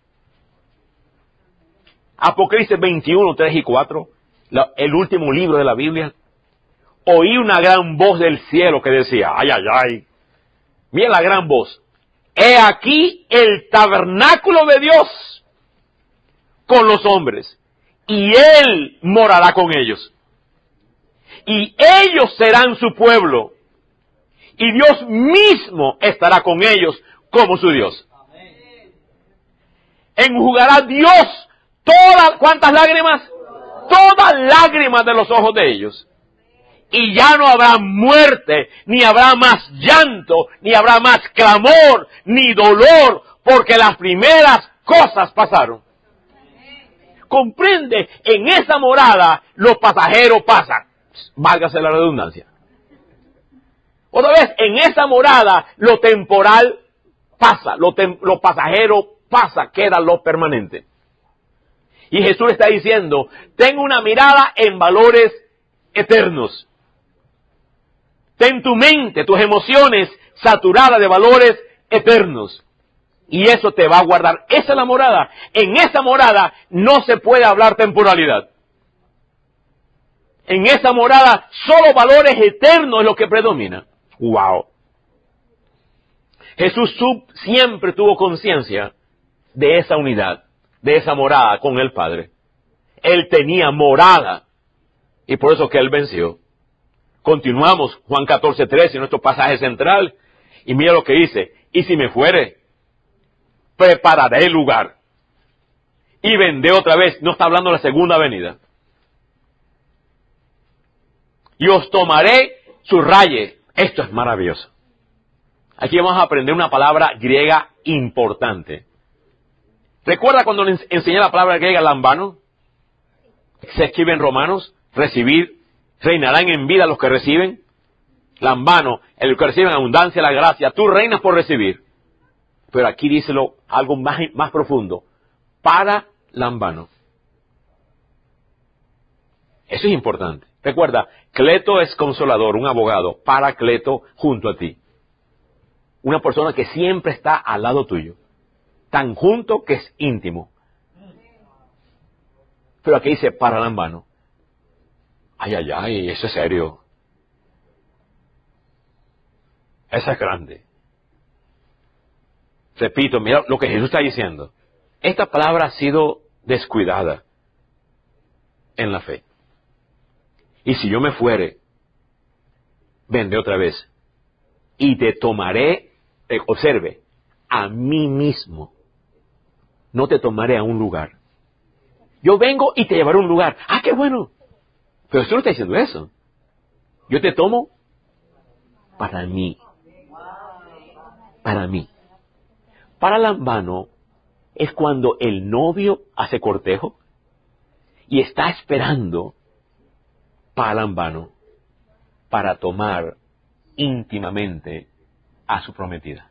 Apocalipsis veintiuno, tres y cuatro, la, el último libro de la Biblia. Oí una gran voz del cielo que decía, ay, ay, ay. Mira la gran voz. He aquí el tabernáculo de Dios con los hombres, y Él morará con ellos. Y ellos serán su pueblo, y Dios mismo estará con ellos como su Dios. Enjugará Dios todas, ¿cuántas lágrimas? Todas lágrimas de los ojos de ellos. Y ya no habrá muerte, ni habrá más llanto, ni habrá más clamor, ni dolor, porque las primeras cosas pasaron. Comprende, en esa morada los pasajeros pasan. Válgase la redundancia. Otra vez, en esa morada lo temporal pasa, lo, tem lo pasajero pasa, queda lo permanente. Y Jesús está diciendo, ten una mirada en valores eternos. Ten tu mente, tus emociones saturadas de valores eternos. Y eso te va a guardar. Esa es la morada. En esa morada no se puede hablar temporalidad. En esa morada solo valores eternos es lo que predomina. ¡Wow! Jesús siempre tuvo conciencia de esa unidad, de esa morada con el Padre. Él tenía morada. Y por eso que Él venció. Continuamos, Juan catorce, trece, nuestro pasaje central. Y mira lo que dice. Y si me fuere, prepararé el lugar. Y vendré otra vez. No está hablando de la segunda venida. Y os tomaré su raye. Esto es maravilloso. Aquí vamos a aprender una palabra griega importante. ¿Recuerda cuando le enseñé la palabra griega lambano? Se escribe en Romanos, recibir. Reinarán en vida los que reciben. Lambano, el que recibe en abundancia la gracia. Tú reinas por recibir. Pero aquí díselo algo más, más profundo. Para lambano. Eso es importante. Recuerda, Cleto es consolador, un abogado. Para Cleto junto a ti. Una persona que siempre está al lado tuyo. Tan junto que es íntimo. Pero aquí dice para lambano. Ay, ay, ay, eso es serio. Eso es grande. Repito, mira lo que Jesús está diciendo. Esta palabra ha sido descuidada en la fe. Y si yo me fuere, vendré otra vez. Y te tomaré, eh, observe, a mí mismo. No te tomaré a un lugar. Yo vengo y te llevaré a un lugar. Ah, qué bueno. Pero Jesús no está diciendo eso. Yo te tomo para mí. Para mí. Paralambano es cuando el novio hace cortejo y está esperando paralambano para tomar íntimamente a su prometida.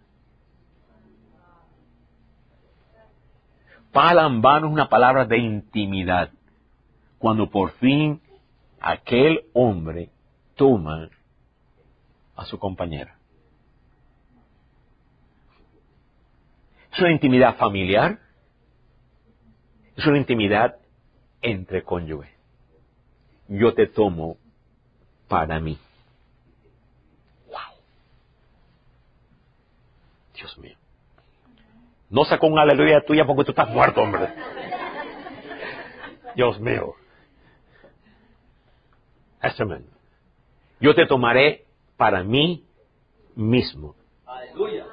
Paralambano es una palabra de intimidad. Cuando por fin aquel hombre toma a su compañera. Es una intimidad familiar. Es una intimidad entre cónyuges. Yo te tomo para mí. Wow. Dios mío. No sacó un aleluya tuya porque tú estás muerto, hombre. Dios mío. Es tremendo. Yo te tomaré para mí mismo. Aleluya.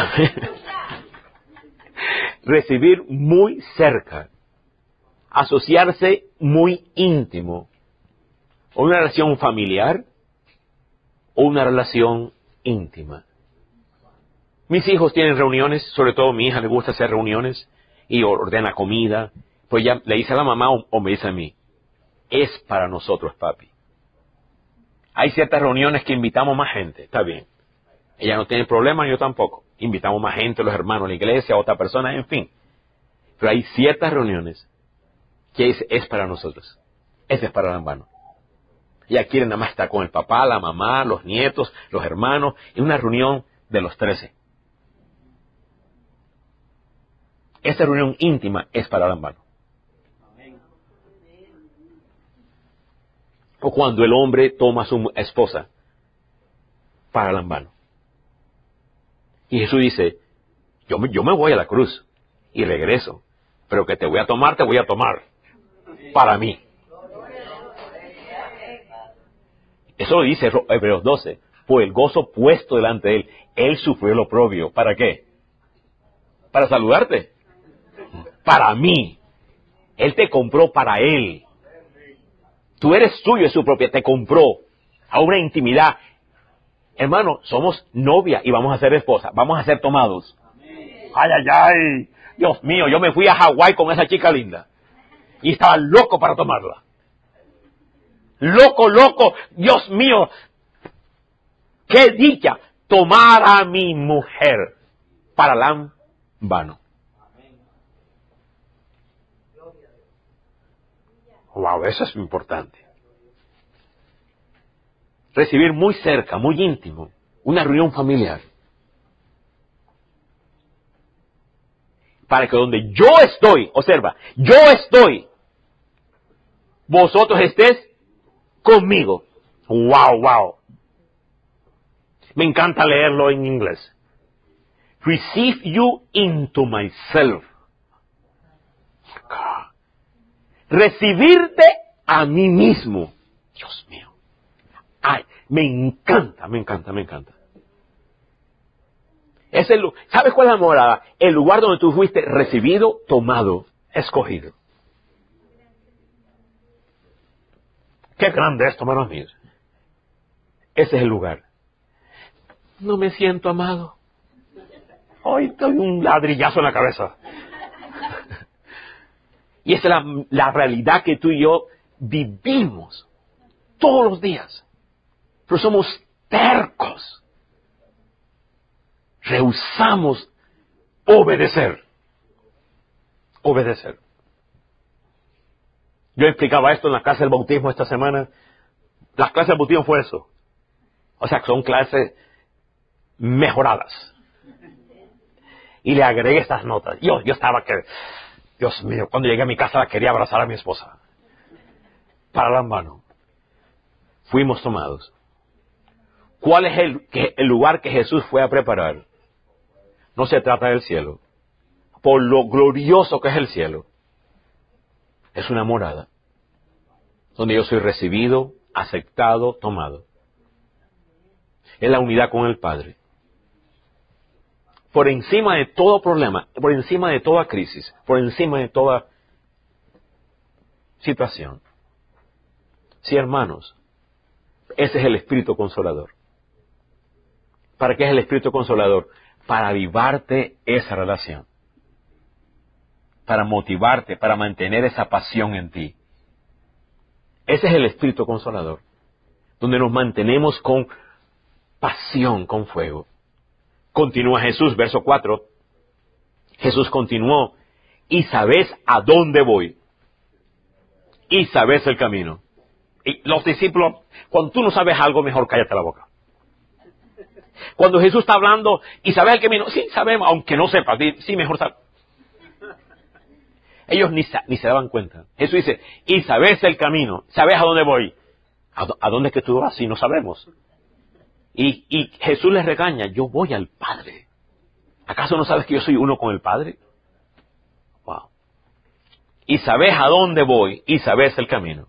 Recibir muy cerca. Asociarse muy íntimo. O una relación familiar o una relación íntima. Mis hijos tienen reuniones, sobre todo a mi hija le gusta hacer reuniones y ordena comida. Pues ya le dice a la mamá o, o me dice a mí, es para nosotros, papi. Hay ciertas reuniones que invitamos más gente, está bien. Ella no tiene problema, yo tampoco. Invitamos más gente, los hermanos, la iglesia, otra persona, en fin. Pero hay ciertas reuniones que es, es para nosotros. Ese es para el hermano. Ella quiere nada más estar con el papá, la mamá, los nietos, los hermanos, en una reunión de los trece. Esta reunión íntima es para el hermano. O cuando el hombre toma a su esposa para el hermano. Y Jesús dice, yo me, yo me voy a la cruz y regreso, pero que te voy a tomar, te voy a tomar para mí. Eso lo dice Hebreos doce. Por el gozo puesto delante de él, él sufrió el oprobio. ¿Para qué? Para saludarte. Para mí. Él te compró para él. Tú eres suyo, es su propia. Te compró a una intimidad. Hermano, somos novia y vamos a ser esposa. Vamos a ser tomados. Ay, ay, ay. Dios mío, yo me fui a Hawái con esa chica linda. Y estaba loco para tomarla. Loco, loco. Dios mío. ¡Qué dicha! Tomar a mi mujer para lambano. Wow, eso es importante. Recibir muy cerca, muy íntimo, una reunión familiar. Para que donde yo estoy, observa, yo estoy, vosotros estés conmigo. Wow, wow. Me encanta leerlo en inglés. Receive you into myself. God. Recibirte a mí mismo. Dios mío. Ay, me encanta, me encanta, me encanta. Es el, ¿sabes cuál es la morada? El lugar donde tú fuiste recibido, tomado, escogido. Qué grande esto, hermanos míos. Ese es el lugar. No me siento amado. Hoy estoy un ladrillazo en la cabeza. Y esa es la, la realidad que tú y yo vivimos todos los días. Pero somos tercos. Rehusamos obedecer. Obedecer. Yo explicaba esto en la clase del bautismo esta semana. Las clases del bautismo fue eso. O sea, que son clases mejoradas. Y le agregué estas notas. Yo, yo estaba que, Dios mío, cuando llegué a mi casa quería abrazar a mi esposa. Para la mano. Fuimos tomados. ¿Cuál es el, que, el lugar que Jesús fue a preparar? No se trata del cielo. Por lo glorioso que es el cielo. Es una morada. Donde yo soy recibido, aceptado, tomado. Es la unidad con el Padre. Por encima de todo problema, por encima de toda crisis, por encima de toda situación. Sí, hermanos, Ese es el Espíritu Consolador. ¿Para qué es el Espíritu Consolador? Para avivarte esa relación. Para motivarte, para mantener esa pasión en ti. Ese es el Espíritu Consolador. Donde nos mantenemos con pasión, con fuego. Continúa Jesús, verso cuatro. Jesús continuó. Y sabes a dónde voy. Y sabes el camino. Y los discípulos, cuando tú no sabes algo, mejor cállate la boca. Cuando Jesús está hablando, y sabes el camino, sí, sabemos, aunque no sepas, sí, mejor sabes. Ellos ni, ni se daban cuenta. Jesús dice, y sabes el camino, sabes a dónde voy. ¿A, a dónde es que tú vas? Si no sabemos. Y, y Jesús les regaña, yo voy al Padre. ¿Acaso no sabes que yo soy uno con el Padre? Wow. Y sabes a dónde voy, y sabes el camino.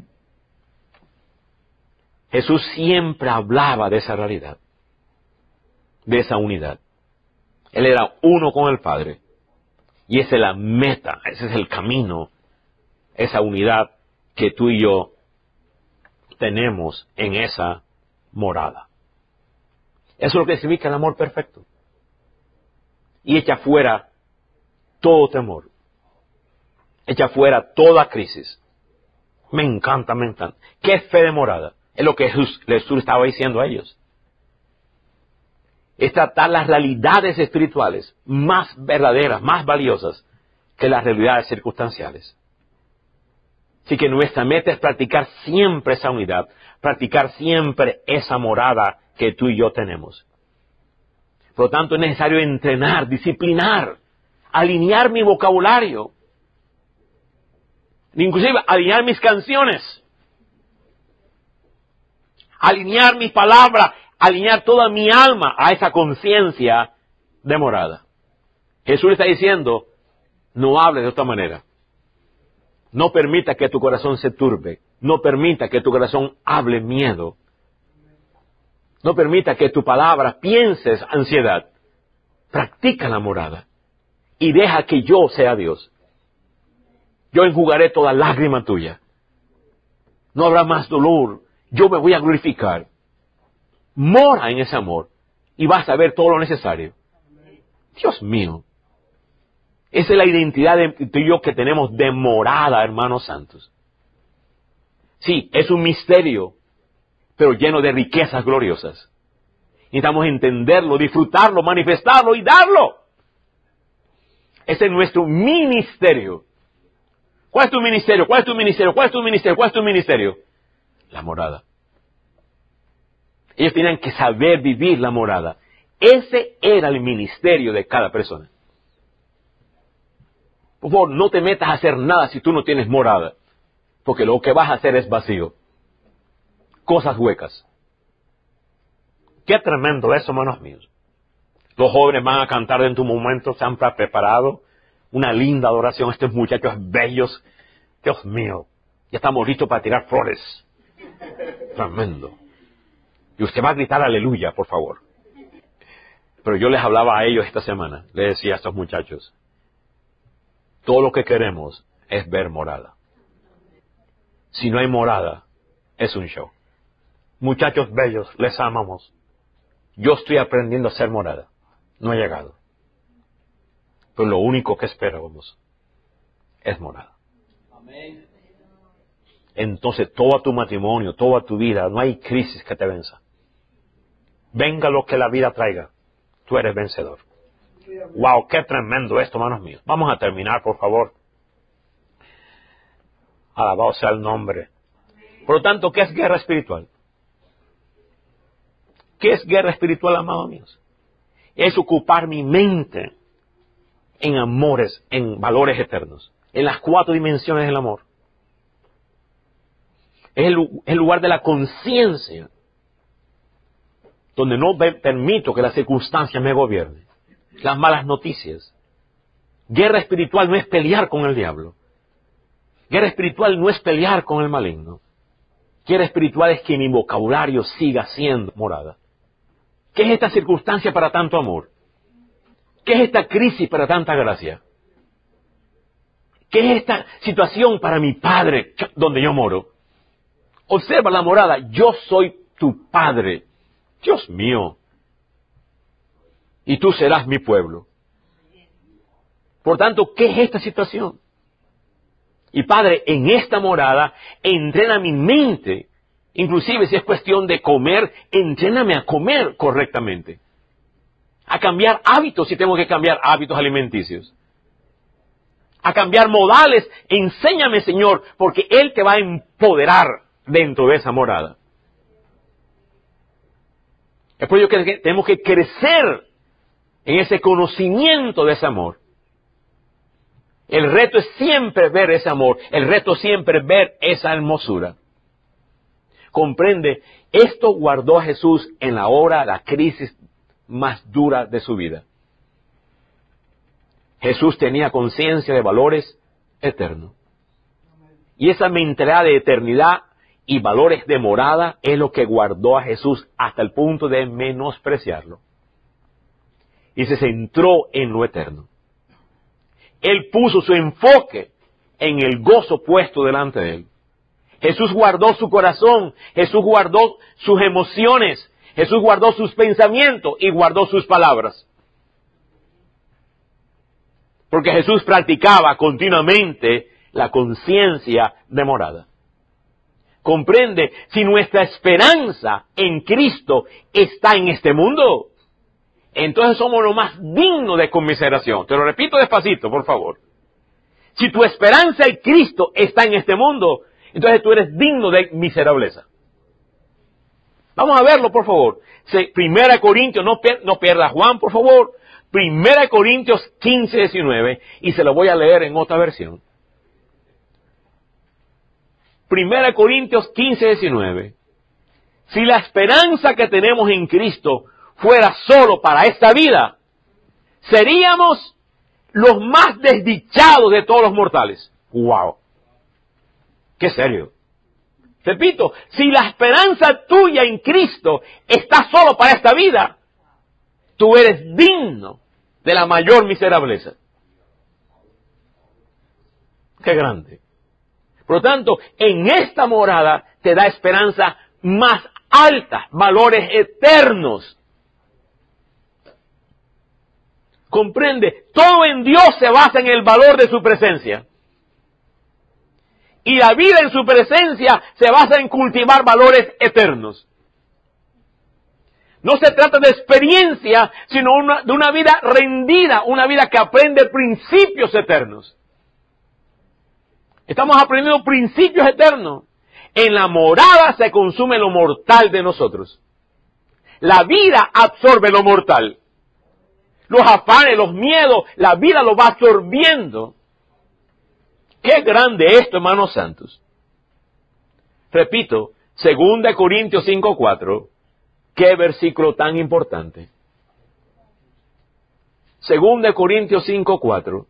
Jesús siempre hablaba de esa realidad, de esa unidad. Él era uno con el Padre. Y esa es la meta, ese es el camino, esa unidad que tú y yo tenemos en esa morada. Eso es lo que significa el amor perfecto. Y echa fuera todo temor. Echa fuera toda crisis. Me encanta, me encanta. ¿Qué es fe de morada? Es lo que Jesús, Jesús estaba diciendo a ellos. Es tratar las realidades espirituales más verdaderas, más valiosas que las realidades circunstanciales. Así que nuestra meta es practicar siempre esa unidad, practicar siempre esa morada que tú y yo tenemos. Por lo tanto, es necesario entrenar, disciplinar, alinear mi vocabulario, inclusive alinear mis canciones, alinear mi palabra, alinear toda mi alma a esa conciencia de morada. Jesús le está diciendo, no hable de otra manera. No permita que tu corazón se turbe. No permita que tu corazón hable miedo. No permita que tu palabra pienses ansiedad. Practica la morada. Y deja que yo sea Dios. Yo enjugaré toda lágrima tuya. No habrá más dolor. Yo me voy a glorificar. Mora en ese amor. Y vas a ver todo lo necesario. Dios mío. Esa es la identidad de tú y yo que tenemos de morada, hermanos santos. Sí, es un misterio, pero lleno de riquezas gloriosas. Necesitamos entenderlo, disfrutarlo, manifestarlo y darlo. Ese es nuestro ministerio. ¿Cuál es tu ministerio? ¿Cuál es tu ministerio? ¿Cuál es tu ministerio? ¿Cuál es tu ministerio? La morada. Ellos tenían que saber vivir la morada. Ese era el ministerio de cada persona. Por favor, no te metas a hacer nada si tú no tienes morada. Porque lo que vas a hacer es vacío. Cosas huecas. Qué tremendo eso, hermanos míos. Los jóvenes van a cantar en tu momento, se han preparado una linda adoración. Estos muchachos bellos. Dios mío, ya estamos listos para tirar flores. Tremendo. Y usted va a gritar aleluya, por favor. Pero yo les hablaba a ellos esta semana. Les decía a estos muchachos. Todo lo que queremos es ver morada. Si no hay morada, es un show. Muchachos bellos, les amamos. Yo estoy aprendiendo a ser morada. No he llegado. Pero lo único que esperamos es morada. Amén. Entonces, todo tu matrimonio, toda tu vida, no hay crisis que te venza. Venga lo que la vida traiga, tú eres vencedor. Wow, qué tremendo esto, hermanos míos. Vamos a terminar, por favor. Alabado sea el nombre. Por lo tanto, ¿qué es guerra espiritual? ¿Qué es guerra espiritual, amados míos? Es ocupar mi mente en amores, en valores eternos, en las cuatro dimensiones del amor. Es el, el lugar de la conciencia, donde no permito que las circunstancias me gobiernen. Las malas noticias. Guerra espiritual no es pelear con el diablo. Guerra espiritual no es pelear con el maligno. Guerra espiritual es que mi vocabulario siga siendo morada. ¿Qué es esta circunstancia para tanto amor? ¿Qué es esta crisis para tanta gracia? ¿Qué es esta situación para mi Padre donde yo moro? Observa la morada. Yo soy tu Padre. Dios mío. Y tú serás mi pueblo. Por tanto, ¿qué es esta situación? Y Padre, en esta morada, entrena mi mente. Inclusive si es cuestión de comer, entréname a comer correctamente. A cambiar hábitos si tengo que cambiar hábitos alimenticios. A cambiar modales, enséñame, Señor, porque Él te va a empoderar dentro de esa morada. Es por ello que tenemos que crecer en ese conocimiento de ese amor. El reto es siempre ver ese amor, el reto siempre es ver esa hermosura. Comprende, esto guardó a Jesús en la hora, la crisis más dura de su vida. Jesús tenía conciencia de valores eternos. Y esa mentalidad de eternidad y valores de morada es lo que guardó a Jesús hasta el punto de menospreciarlo. Y se centró en lo eterno. Él puso su enfoque en el gozo puesto delante de él. Jesús guardó su corazón, Jesús guardó sus emociones, Jesús guardó sus pensamientos y guardó sus palabras. Porque Jesús practicaba continuamente la conciencia de morada. Comprende, si nuestra esperanza en Cristo está en este mundo, entonces somos lo más digno de conmiseración. Te lo repito despacito, por favor. Si tu esperanza en Cristo está en este mundo, entonces tú eres digno de miserableza. Vamos a verlo, por favor. Primera Corintios, no, pier, no pierda Juan, por favor. Primera Corintios quince, diecinueve, y se lo voy a leer en otra versión. Primera Corintios quince, diecinueve. Si la esperanza que tenemos en Cristo fuera solo para esta vida, seríamos los más desdichados de todos los mortales. ¡Wow! ¡Qué serio! Repito, si la esperanza tuya en Cristo está solo para esta vida, tú eres digno de la mayor miserableza. ¡Qué grande! Por lo tanto, en esta morada te da esperanza más alta, valores eternos. Comprende, todo en Dios se basa en el valor de su presencia. Y la vida en su presencia se basa en cultivar valores eternos. No se trata de experiencia, sino una, de una vida rendida, una vida que aprende principios eternos. Estamos aprendiendo principios eternos. En la morada se consume lo mortal de nosotros. La vida absorbe lo mortal. Los afanes, los miedos, la vida lo va absorbiendo. ¡Qué grande esto, hermanos santos! Repito, Segunda Corintios cinco, cuatro. ¡Qué versículo tan importante! Segunda Corintios cinco, cuatro.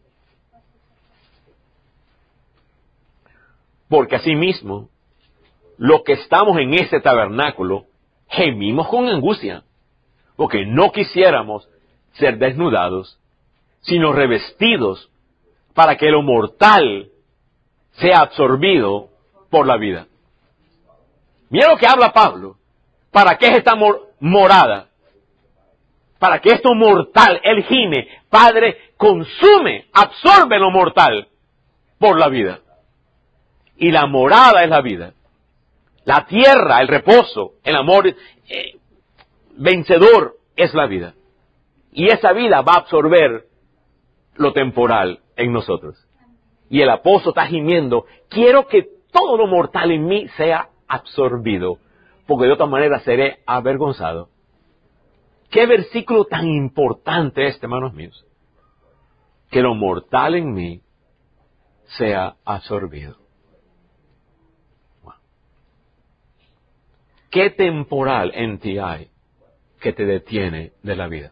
Porque asimismo, los que estamos en este tabernáculo, gemimos con angustia, porque no quisiéramos ser desnudados, sino revestidos para que lo mortal sea absorbido por la vida. Mira lo que habla Pablo. ¿Para qué es esta mor- morada? Para que esto mortal, él gime, Padre, consume, absorbe lo mortal por la vida. Y la morada es la vida. La tierra, el reposo, el amor eh, vencedor es la vida. Y esa vida va a absorber lo temporal en nosotros. Y el apóstol está gimiendo, quiero que todo lo mortal en mí sea absorbido, porque de otra manera seré avergonzado. ¿Qué versículo tan importante este, hermanos míos? Que lo mortal en mí sea absorbido. Wow. ¿Qué temporal en ti hay que te detiene de la vida?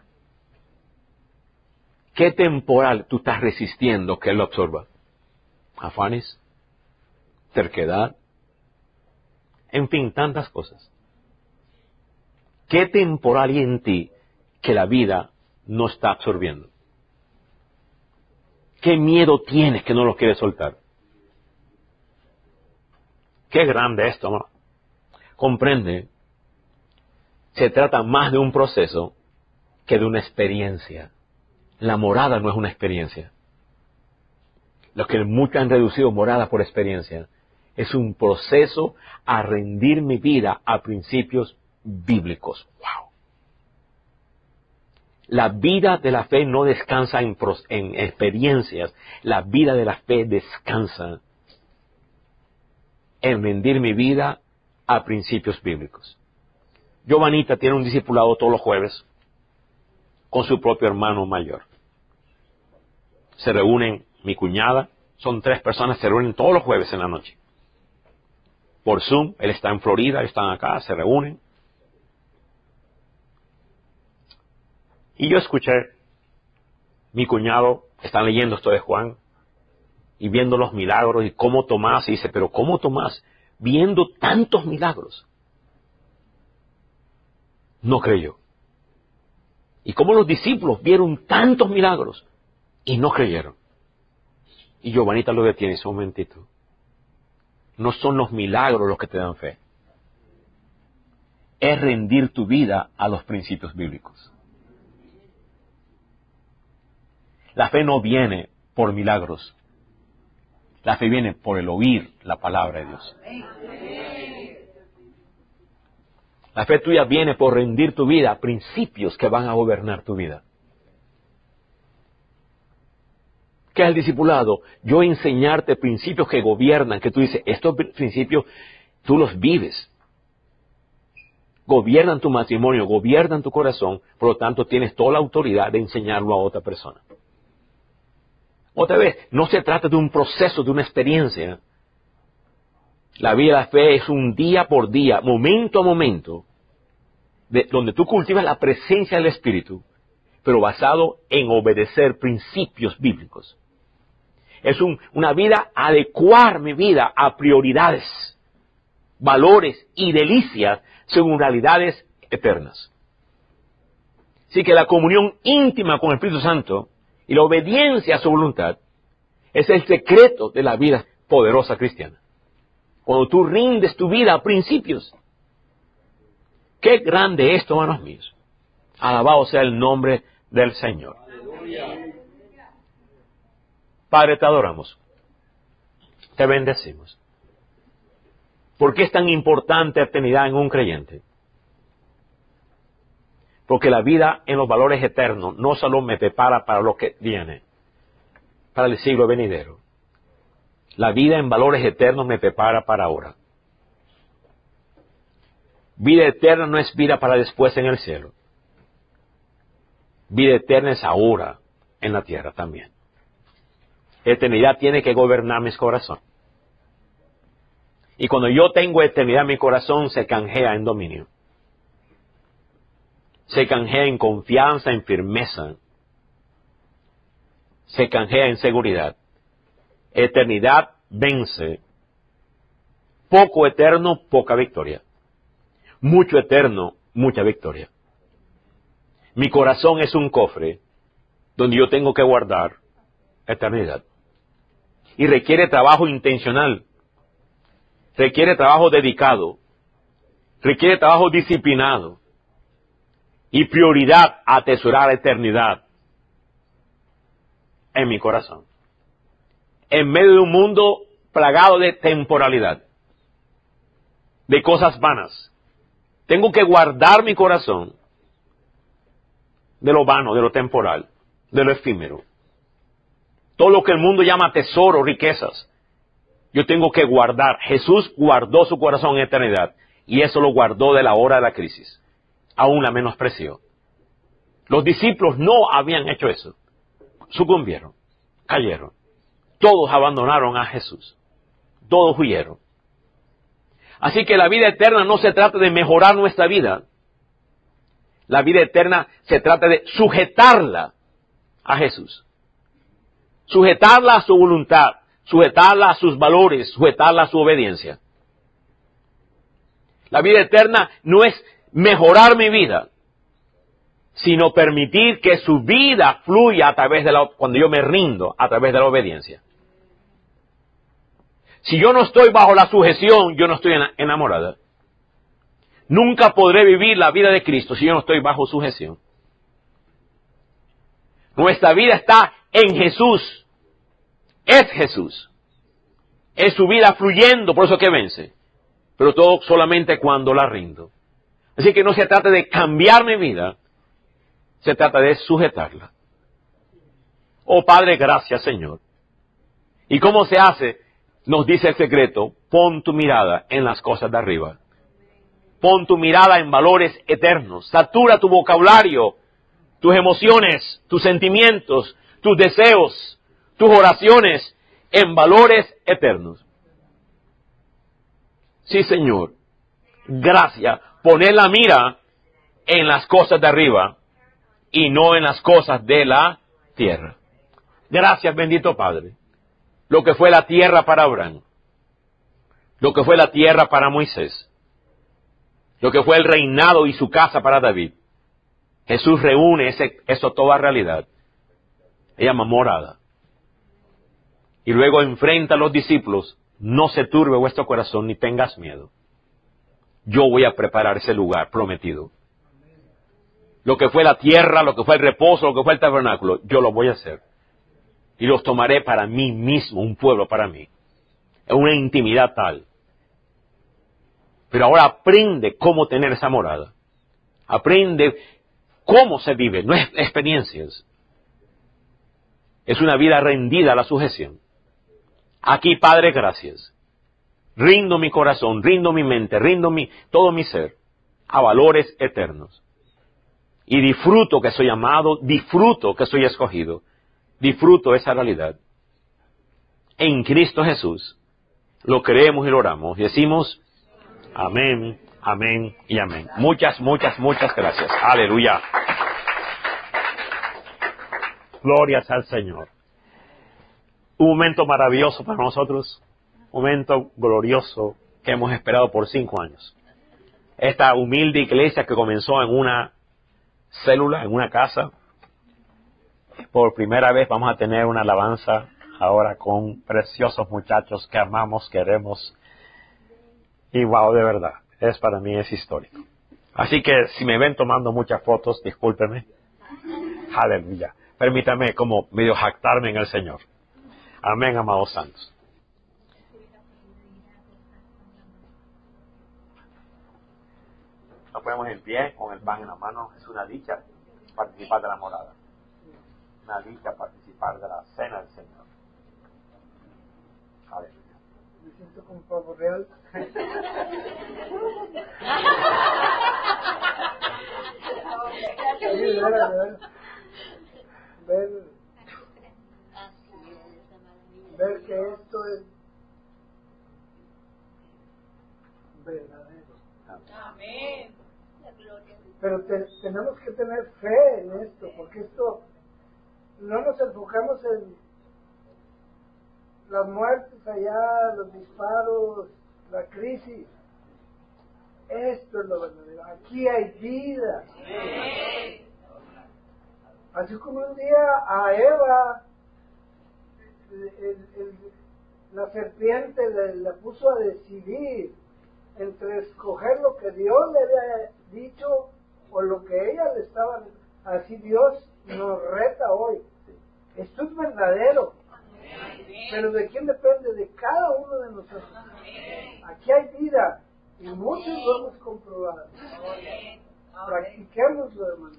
¿Qué temporal tú estás resistiendo que Él lo absorba? Afanes, terquedad, en fin, tantas cosas. ¿Qué temporal hay en ti que la vida no está absorbiendo? ¿Qué miedo tienes que no lo quieres soltar? Qué grande esto, ¿no? Comprende, se trata más de un proceso que de una experiencia. La morada no es una experiencia. Lo que muchos han reducido morada por experiencia es un proceso a rendir mi vida a principios bíblicos. ¡Wow! La vida de la fe no descansa en, en experiencias. La vida de la fe descansa en rendir mi vida a principios bíblicos. Giovanita tiene un discipulado todos los jueves con su propio hermano mayor. Se reúnen, mi cuñada, son tres personas, se reúnen todos los jueves en la noche. Por Zoom, él está en Florida, están acá, se reúnen. Y yo escuché, mi cuñado, están leyendo esto de Juan, y viendo los milagros, y cómo Tomás, y dice, pero ¿cómo Tomás, viendo tantos milagros, no creyó? Y cómo los discípulos vieron tantos milagros, y no creyeron. Y Giovanita lo detiene, dice, un momentito. No son los milagros los que te dan fe. Es rendir tu vida a los principios bíblicos. La fe no viene por milagros. La fe viene por el oír la palabra de Dios. La fe tuya viene por rendir tu vida a principios que van a gobernar tu vida. ¿Qué es el discipulado? Yo enseñarte principios que gobiernan, que tú dices, estos principios tú los vives. Gobiernan tu matrimonio, gobiernan tu corazón, por lo tanto tienes toda la autoridad de enseñarlo a otra persona. Otra vez, no se trata de un proceso, de una experiencia. La vida de la fe es un día por día, momento a momento, de, donde tú cultivas la presencia del Espíritu, pero basado en obedecer principios bíblicos. Es un, una vida, adecuar mi vida a prioridades, valores y delicias según realidades eternas. Así que la comunión íntima con el Espíritu Santo y la obediencia a su voluntad es el secreto de la vida poderosa cristiana. Cuando tú rindes tu vida a principios. Qué grande esto, hermanos míos. Alabado sea el nombre del Señor. Padre, te adoramos. Te bendecimos. ¿Por qué es tan importante eternidad en un creyente? Porque la vida en los valores eternos no solo me prepara para lo que viene, para el siglo venidero. La vida en valores eternos me prepara para ahora. Vida eterna no es vida para después en el cielo. Vida eterna es ahora en la tierra también. Eternidad tiene que gobernar mis corazones. Y cuando yo tengo eternidad, mi corazón se canjea en dominio. Se canjea en confianza, en firmeza. Se canjea en seguridad. Eternidad vence. Poco eterno, poca victoria. Mucho eterno, mucha victoria. Mi corazón es un cofre donde yo tengo que guardar eternidad. Y requiere trabajo intencional. Requiere trabajo dedicado. Requiere trabajo disciplinado. Y prioridad a atesorar la eternidad en mi corazón. En medio de un mundo plagado de temporalidad. De cosas vanas. Tengo que guardar mi corazón de lo vano, de lo temporal, de lo efímero. Todo lo que el mundo llama tesoro, riquezas, yo tengo que guardar. Jesús guardó su corazón en eternidad, y eso lo guardó de la hora de la crisis. Aún la menospreció. Los discípulos no habían hecho eso. Sucumbieron, cayeron. Todos abandonaron a Jesús. Todos huyeron. Así que la vida eterna no se trata de mejorar nuestra vida. La vida eterna se trata de sujetarla a Jesús. Sujetarla a su voluntad, sujetarla a sus valores, sujetarla a su obediencia. La vida eterna no es mejorar mi vida, sino permitir que su vida fluya a través de la, cuando yo me rindo, a través de la obediencia. Si yo no estoy bajo la sujeción, yo no estoy enamorada. Nunca podré vivir la vida de Cristo si yo no estoy bajo sujeción. Nuestra vida está en Jesús. Es Jesús. Es su vida fluyendo, por eso que vence. Pero todo solamente cuando la rindo. Así que no se trata de cambiar mi vida, se trata de sujetarla. Oh Padre, gracias Señor. ¿Y cómo se hace? Nos dice el secreto, pon tu mirada en las cosas de arriba. Pon tu mirada en valores eternos. Satura tu vocabulario, tus emociones, tus sentimientos, tus deseos, tus oraciones en valores eternos. Sí, Señor. Gracias. Poner la mira en las cosas de arriba y no en las cosas de la tierra. Gracias, bendito Padre. Lo que fue la tierra para Abraham, lo que fue la tierra para Moisés, lo que fue el reinado y su casa para David. Jesús reúne ese, eso toda realidad. Se llama morada. Y luego enfrenta a los discípulos, no se turbe vuestro corazón ni tengas miedo. Yo voy a preparar ese lugar prometido. Lo que fue la tierra, lo que fue el reposo, lo que fue el tabernáculo, yo lo voy a hacer. Y los tomaré para mí mismo, un pueblo para mí. Es una intimidad tal. Pero ahora aprende cómo tener esa morada. Aprende cómo se vive, no es experiencias. Es una vida rendida a la sujeción. Aquí, Padre, gracias. Rindo mi corazón, rindo mi mente, rindo mi, todo mi ser a valores eternos. Y disfruto que soy amado, disfruto que soy escogido. Disfruto esa realidad. En Cristo Jesús lo creemos y lo oramos. Y decimos, amén, amén y amén. Muchas, muchas, muchas gracias. Aleluya. Glorias al Señor. Un momento maravilloso para nosotros. Un momento glorioso que hemos esperado por cinco años. Esta humilde iglesia que comenzó en una célula, en una casa. Por primera vez vamos a tener una alabanza ahora con preciosos muchachos que amamos, queremos. Y wow, de verdad, es para mí es histórico. Así que si me ven tomando muchas fotos, discúlpenme. Aleluya. Permítame como medio jactarme en el Señor. Amén, amados santos. Nos ponemos en pie con el pan en la mano. Es una dicha participar de la morada. Una dicha participar de la cena del Señor. Aleluya. Me siento como pavo real. Sí, de verdad, de verdad. Ver, ver que esto es verdadero. Amén. Pero te, tenemos que tener fe en esto, porque esto no nos enfocamos en las muertes allá, los disparos, la crisis. Esto es lo verdadero. Aquí hay vida. Así como un día a Eva el, el, el, la serpiente le, le puso a decidir entre escoger lo que Dios le había dicho o lo que ella le estaba. Así Dios nos reta hoy. Esto es verdadero. Pero ¿de quién depende? De cada uno de nosotros. Aquí hay vida y muchos lo hemos comprobado. Practiquémoslo, hermanos.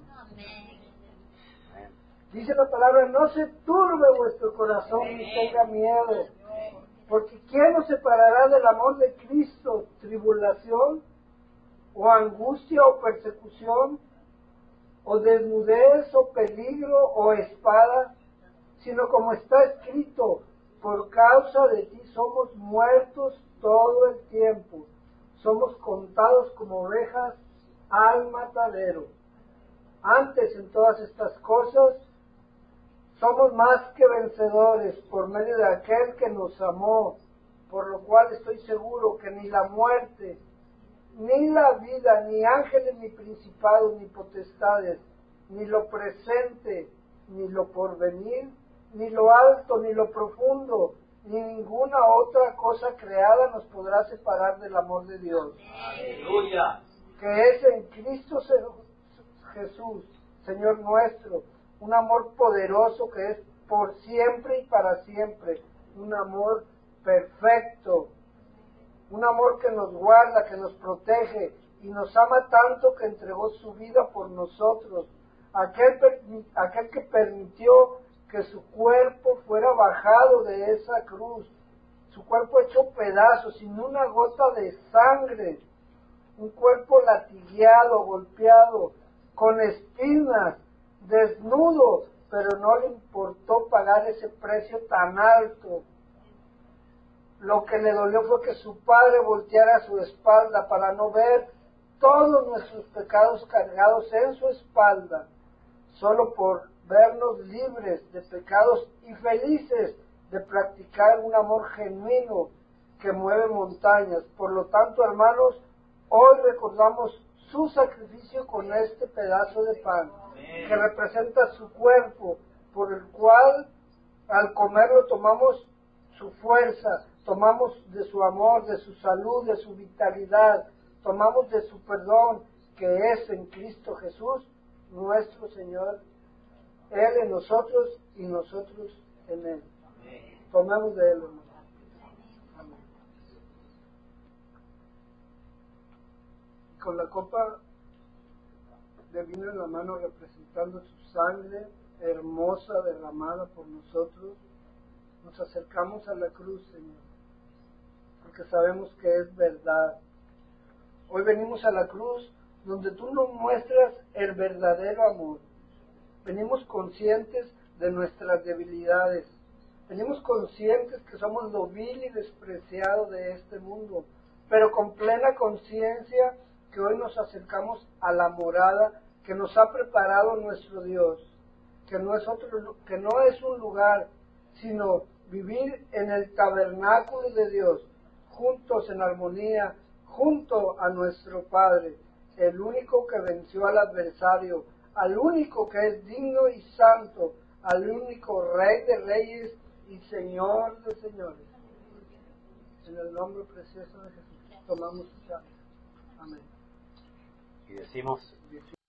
Dice la palabra, no se turbe vuestro corazón ni tenga miedo, porque ¿quién nos separará del amor de Cristo? ¿Tribulación? ¿O angustia o persecución? ¿O desnudez o peligro o espada? Sino como está escrito, por causa de ti somos muertos todo el tiempo, somos contados como ovejas al matadero. Antes en todas estas cosas, somos más que vencedores por medio de aquel que nos amó, por lo cual estoy seguro que ni la muerte, ni la vida, ni ángeles, ni principados, ni potestades, ni lo presente, ni lo porvenir, ni lo alto, ni lo profundo, ni ninguna otra cosa creada nos podrá separar del amor de Dios. Aleluya. Que es en Cristo Jesús, Señor nuestro, un amor poderoso que es por siempre y para siempre, un amor perfecto, un amor que nos guarda, que nos protege y nos ama tanto que entregó su vida por nosotros, aquel, aquel que permitió que su cuerpo fuera bajado de esa cruz, su cuerpo hecho pedazos, sin una gota de sangre, un cuerpo latigueado, golpeado, con espinas, desnudo, pero no le importó pagar ese precio tan alto. Lo que le dolió fue que su padre volteara su espalda para no ver todos nuestros pecados cargados en su espalda, solo por vernos libres de pecados y felices de practicar un amor genuino que mueve montañas. Por lo tanto, hermanos, hoy recordamos su sacrificio con este pedazo de pan, que representa su cuerpo, por el cual al comerlo tomamos su fuerza, tomamos de su amor, de su salud, de su vitalidad, tomamos de su perdón, que es en Cristo Jesús, nuestro Señor, Él en nosotros y nosotros en Él. Tomemos de Él, hermano. Amén. Con la copa de vino en la mano representando su sangre hermosa derramada por nosotros, nos acercamos a la cruz, Señor, porque sabemos que es verdad. Hoy venimos a la cruz donde tú nos muestras el verdadero amor. Venimos conscientes de nuestras debilidades. Venimos conscientes que somos lo vil y despreciado de este mundo, pero con plena conciencia que hoy nos acercamos a la morada que nos ha preparado nuestro Dios, que no es otro, que no es un lugar, sino vivir en el tabernáculo de Dios, juntos en armonía, junto a nuestro Padre, el único que venció al adversario, al único que es digno y santo, al único Rey de reyes y Señor de señores. En el nombre precioso de Jesús tomamos esta. Amén. Y decimos,